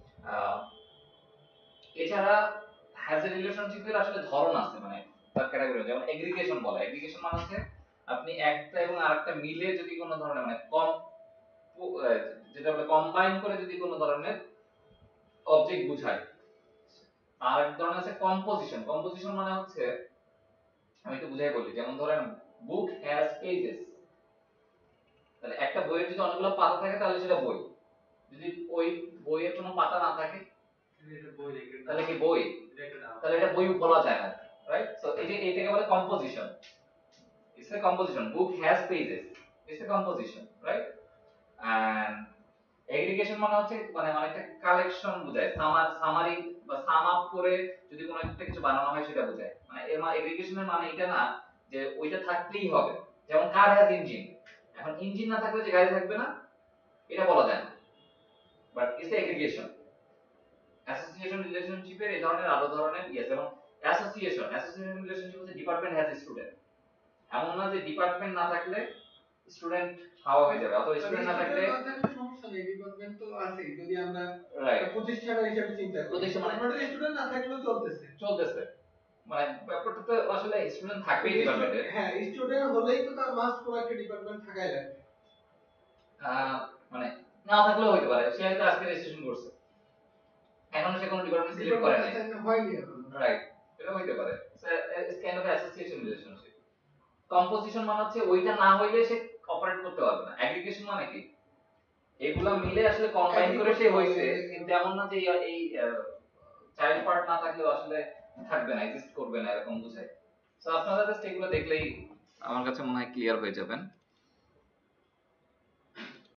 এছাড়া হ্যাজ এ রিলেশনশিপের আসলে ধরন আছে, মানে তার ক্যাটাগরি, যেমন এগ্রিগেশন বলে, এগ্রিগেশন মানে হচ্ছে আপনি একটা এবং আরেকটা মিলে যদি কোনো ধরনের মানে কম যেটা বলে কম্বাইন করে যদি কোনো ধরনের অবজেক্ট বোঝায়। আর এক ধরনের আছে কম্পোজিশন, কম্পোজিশন মানে হচ্ছে আমি একটু বুঝাই বলি, যেমন ধরেন বুক হ্যাজ পেজেস, তাহলে একটা বইয়ের যদি অনেকগুলো পাতা থাকে তাহলে সেটা বই, যদি ওই বইয়ের কোনো পাতা না থাকে তাহলে কি বই, তাহলে এটা বই বলা যায় না, রাইট? সো এই যে এইটাকে বলে composition, it's a composition, book has pages, it's a composition, right? And aggregation মানে হচ্ছে মানে অনেকটা কালেকশন বোঝায়, সামার সামারি বা সাম আপ করে যদি কোনো একটা কিছু বানানো হয় সেটা বোঝায়। মানে এর মানে এগ্রিগেশনের মানে এটা না যে ওইটা থাকতেই হবে, যেমন কার হ্যাজ ইঞ্জিন, এখন ইঞ্জিন না থাকলে যে গাড়ি থাকবে না এটা বলা যায় না, বাট ইটস এগ্রিগেশন। অ্যাসোসিয়েশন রিলেশনশিপের এই ধরনের আরো ধরনের ইয়ে, যেমন অ্যাসোসিয়েশন, অ্যাসোসিয়েশন রিলেশনশিপ হচ্ছে ডিপার্টমেন্ট হ্যাজ স্টুডেন্ট, এমন না যে ডিপার্টমেন্ট না থাকলে স্টুডেন্ট হাওয়া হয়ে যাবে, অথবা স্টুডেন্ট না থাকলে সমস্যা নেই, ডিপার্টমেন্ট তো আছে, যদি আমরা রাইট প্রতিষ্ঠান হিসেবে চিন্তা করি, প্রতিষ্ঠান মানে স্টুডেন্ট না থাকলেও চলতেছে চলতেছে, মানে ব্যাপারটা তো আসলে স্টুডেন্ট থাকবেই ডিপার্টমেন্টে। হ্যাঁ, স্টুডেন্ট হলেই তো তার মাস্ট পুরো একটা ডিপার্টমেন্ট থাকাই লাগবে, মানে না থাকলেও হইতে পারে, সে হয়তো আজকে রেজিস্ট্রেশন করছে, এখনো সে কোনো ডিপার্টমেন্ট সিলেক্ট করে নাই, হয়নি এখন, রাইট? এটা হইতে পারে। Kind of association relationship. Composition মানে হচ্ছে ওইটা না হইলে সে অপারেট করতে পারবে না। অ্যাগ্রিগেশন মানে কি, এগুলা মিলে আসলে কম্বাইন করে সে হইছে, কিন্তু এমন না যে এই চাইল্ড পার্ট না থাকলেও আসলে থাকবে না, এক্সিস্ট করবে না, এরকম বুঝায়। তো আপনারা জাস্ট এগুলো দেখলেই আমার কাছে মনে হয় ক্লিয়ার হয়ে যাবেন।